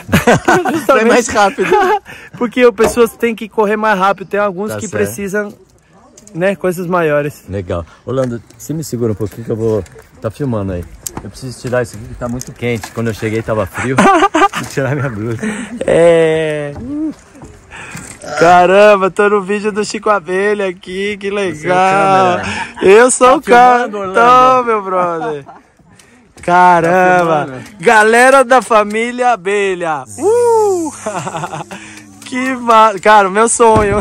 Foi mais rápido. Porque as pessoas têm que correr mais rápido. Tem alguns tá que certo. precisam... né, coisas maiores. Legal. Orlando, você me segura um pouquinho que eu vou... Tá filmando aí. Eu preciso tirar isso aqui que tá muito quente. Quando eu cheguei tava frio. Vou tirar minha blusa. É... Caramba, tô no vídeo do Chico Abelha aqui, que legal. Eu sou o cara. Então, meu brother. Caramba. Tá galera da família Abelha. Uh! Que mar... Cara, meu sonho.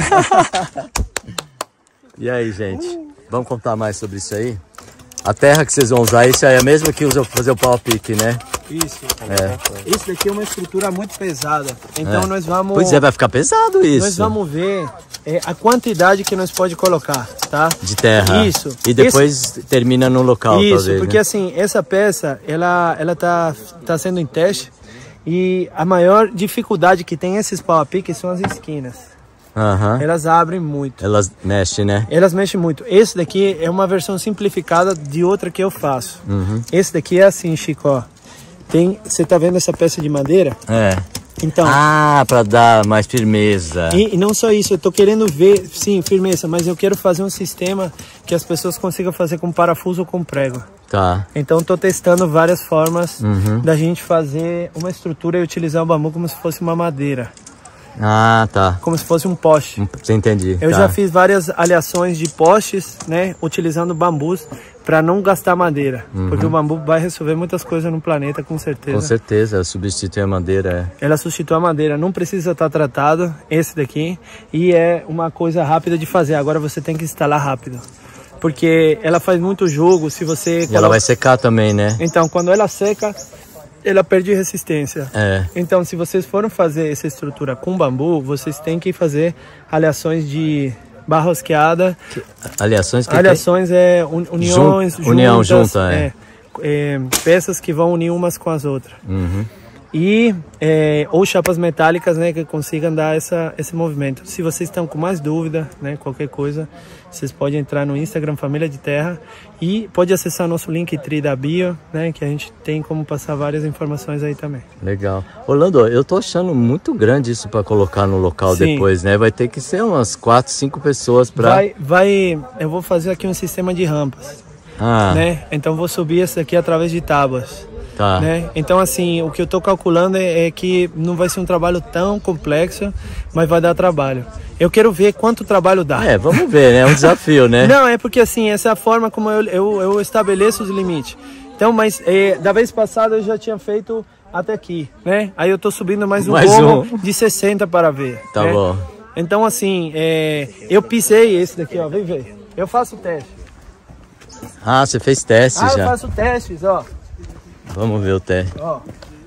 E aí, gente? Vamos contar mais sobre isso aí? A terra que vocês vão usar, isso aí é a mesma que usa fazer o pau a pique, né? Isso. É. Isso daqui é uma estrutura muito pesada. Então é. nós vamos... Pois é, vai ficar pesado isso. Nós vamos ver é, a quantidade que nós pode colocar, tá? De terra. Isso. E depois Esse... termina no local, Isso, talvez, porque né? assim, essa peça, ela, ela tá, tá sendo em teste. E a maior dificuldade que tem esses pau a pique são as esquinas. Uhum. Elas abrem muito. Elas mexem, né? Elas mexem muito. Esse daqui é uma versão simplificada de outra que eu faço. Uhum. Esse daqui é assim, Chico, ó. Tem, você tá vendo essa peça de madeira? É. Então. Ah, para dar mais firmeza. E, e não só isso, eu tô querendo ver, sim, firmeza, mas eu quero fazer um sistema que as pessoas consigam fazer com parafuso ou com prego. Tá. Então tô testando várias formas uhum. da gente fazer uma estrutura e utilizar o bambu como se fosse uma madeira. Ah, tá. Como se fosse um poste. Você entendi. Eu tá. já fiz várias aleações de postes, né, utilizando bambus para não gastar madeira, uhum. porque o bambu vai resolver muitas coisas no planeta, com certeza. Com certeza, substitui a madeira. É. Ela substitui a madeira, não precisa estar tratado, esse daqui, e é uma coisa rápida de fazer. Agora você tem que instalar rápido, porque ela faz muito jogo. Se você e coloca... ela vai secar também, né? Então, quando ela seca, ela perde resistência. É. Então, se vocês forem fazer essa estrutura com bambu, vocês têm que fazer aleações de barra rosqueada. Que, aleações que Aleações tem? é un, uniões, Jun, união, juntas, junta, é. É, é. Peças que vão unir umas com as outras. Uhum. E, é, ou chapas metálicas, né, que consigam dar essa, esse movimento. Se vocês estão com mais dúvida, né, qualquer coisa, vocês podem entrar no Instagram Família de Terra e pode acessar nosso Linktree da bio, né, que a gente tem como passar várias informações aí também. Legal. Orlando, eu tô achando muito grande isso para colocar no local. Sim. Depois, né? Vai ter que ser umas quatro, cinco pessoas para... Vai, vai, eu vou fazer aqui um sistema de rampas, ah. né? Então vou subir esse aqui através de tábuas. Tá. Né? Então, assim, o que eu tô calculando é, é que não vai ser um trabalho tão complexo, mas vai dar trabalho. Eu quero ver quanto trabalho dá. É, vamos ver, né? É um desafio, né? Não, é porque assim, essa é a forma como eu, eu, eu estabeleço os limites. Então, mas é, da vez passada eu já tinha feito até aqui, né? Aí eu tô subindo mais um mais morro um. de sessenta para ver. Tá né? bom. Então, assim, é, eu pisei esse daqui, ó, vem ver. Eu faço teste. Ah, você fez teste Ah, já. eu faço testes, ó. Vamos ver o teste. ó.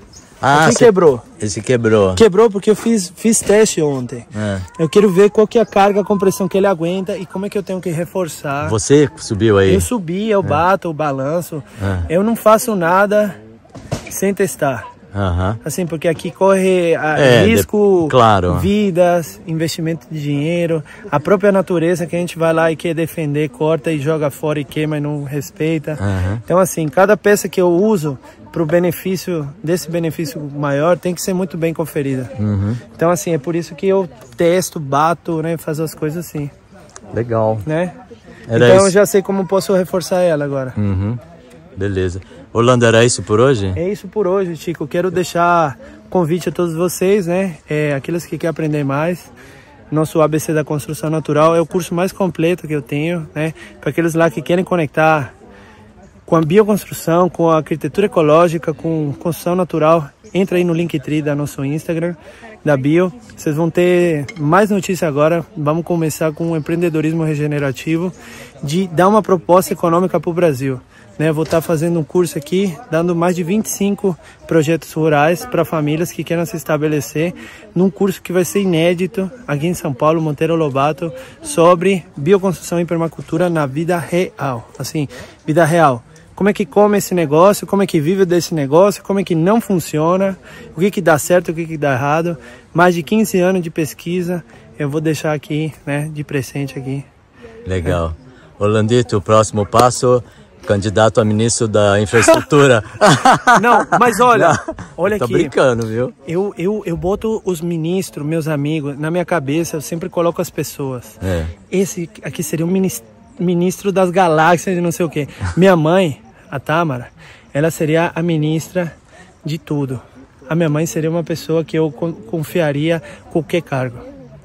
Ah, Aqui cê... quebrou. Esse quebrou. Quebrou porque eu fiz, fiz teste ontem. É. Eu quero ver qual que é a carga, a compressão que ele aguenta e como é que eu tenho que reforçar. Você subiu aí? Eu subi, eu bato, eu balanço. É. Eu não faço nada sem testar. Aham. Assim, porque aqui corre a É, risco, de- claro. vidas, investimento de dinheiro, a própria natureza que a gente vai lá e quer defender, corta e joga fora e queima e não respeita. Aham. Então, assim, cada peça que eu uso para o benefício, desse benefício maior, tem que ser muito bem conferida. Uhum. Então, assim, é por isso que eu testo, bato, né, faço as coisas assim, Legal. né? Era então, isso. eu já sei como posso reforçar ela agora. Uhum. Beleza. Orlando, era isso por hoje? É isso por hoje, Chico. Eu quero deixar convite a todos vocês, né? É, aqueles que querem aprender mais. Nosso A B C da Construção Natural é o curso mais completo que eu tenho, né? Para aqueles lá que querem conectar com a bioconstrução, com a arquitetura ecológica, com construção natural, entra aí no Linktree da nosso Instagram, da Bio. Vocês vão ter mais notícias agora. Vamos começar com o empreendedorismo regenerativo, de dar uma proposta econômica para o Brasil. Né, vou estar fazendo um curso aqui, dando mais de vinte e cinco projetos rurais para famílias que queiram se estabelecer, num curso que vai ser inédito aqui em São Paulo, Monteiro Lobato, sobre bioconstrução e permacultura na vida real. Assim, vida real. Como é que come esse negócio, como é que vive desse negócio, como é que não funciona, o que que dá certo, o que que dá errado. Mais de quinze anos de pesquisa, eu vou deixar aqui, né, de presente aqui. Legal. É. Orlandito, o próximo passo... Candidato a ministro da infraestrutura. Não, mas olha, não, olha tô aqui. Tô brincando, viu? Eu, eu, eu boto os ministros, meus amigos, na minha cabeça, eu sempre coloco as pessoas. É. Esse aqui seria um ministro das galáxias e não sei o quê. Minha mãe, a Tâmara, ela seria a ministra de tudo. A minha mãe seria uma pessoa que eu confiaria qualquer cargo.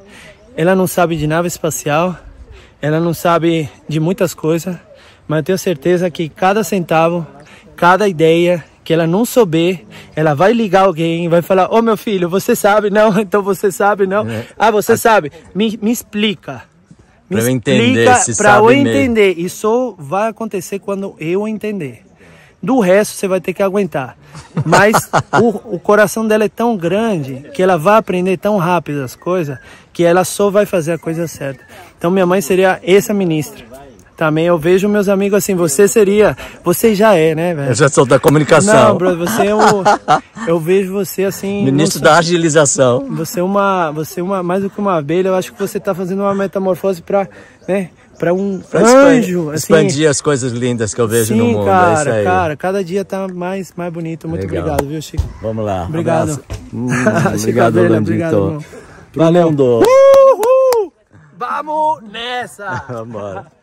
Ela não sabe de nave espacial, ela não sabe de muitas coisas, mas eu tenho certeza que cada centavo, cada ideia que ela não souber, ela vai ligar alguém, vai falar, ô oh, meu filho, você sabe? Não, então você sabe, não? É. Ah, você a... sabe? Me, me explica. Me pra eu explica entender, se pra sabe eu mesmo. entender. Isso vai acontecer quando eu entender. Do resto, você vai ter que aguentar. Mas o, o coração dela é tão grande que ela vai aprender tão rápido as coisas que ela só vai fazer a coisa certa. Então, minha mãe seria essa ministra. Também eu vejo meus amigos assim, você seria, você já é, né, velho? Eu já sou da comunicação. Não, brother, você é o, eu vejo você assim... Ministro da agilização. Você é uma, você é uma, mais do que uma abelha, eu acho que você tá fazendo uma metamorfose para, né, para um pra anjo. Expandir assim. As coisas lindas que eu vejo Sim, no mundo, cara, é isso aí. cara, cada dia tá mais, mais bonito. Muito Legal. Obrigado, viu, Chico? Vamos lá. Obrigado. Hum, obrigado, Orlandito. Obrigado, Valeu. Uhul! Vamos nessa! Vamos embora.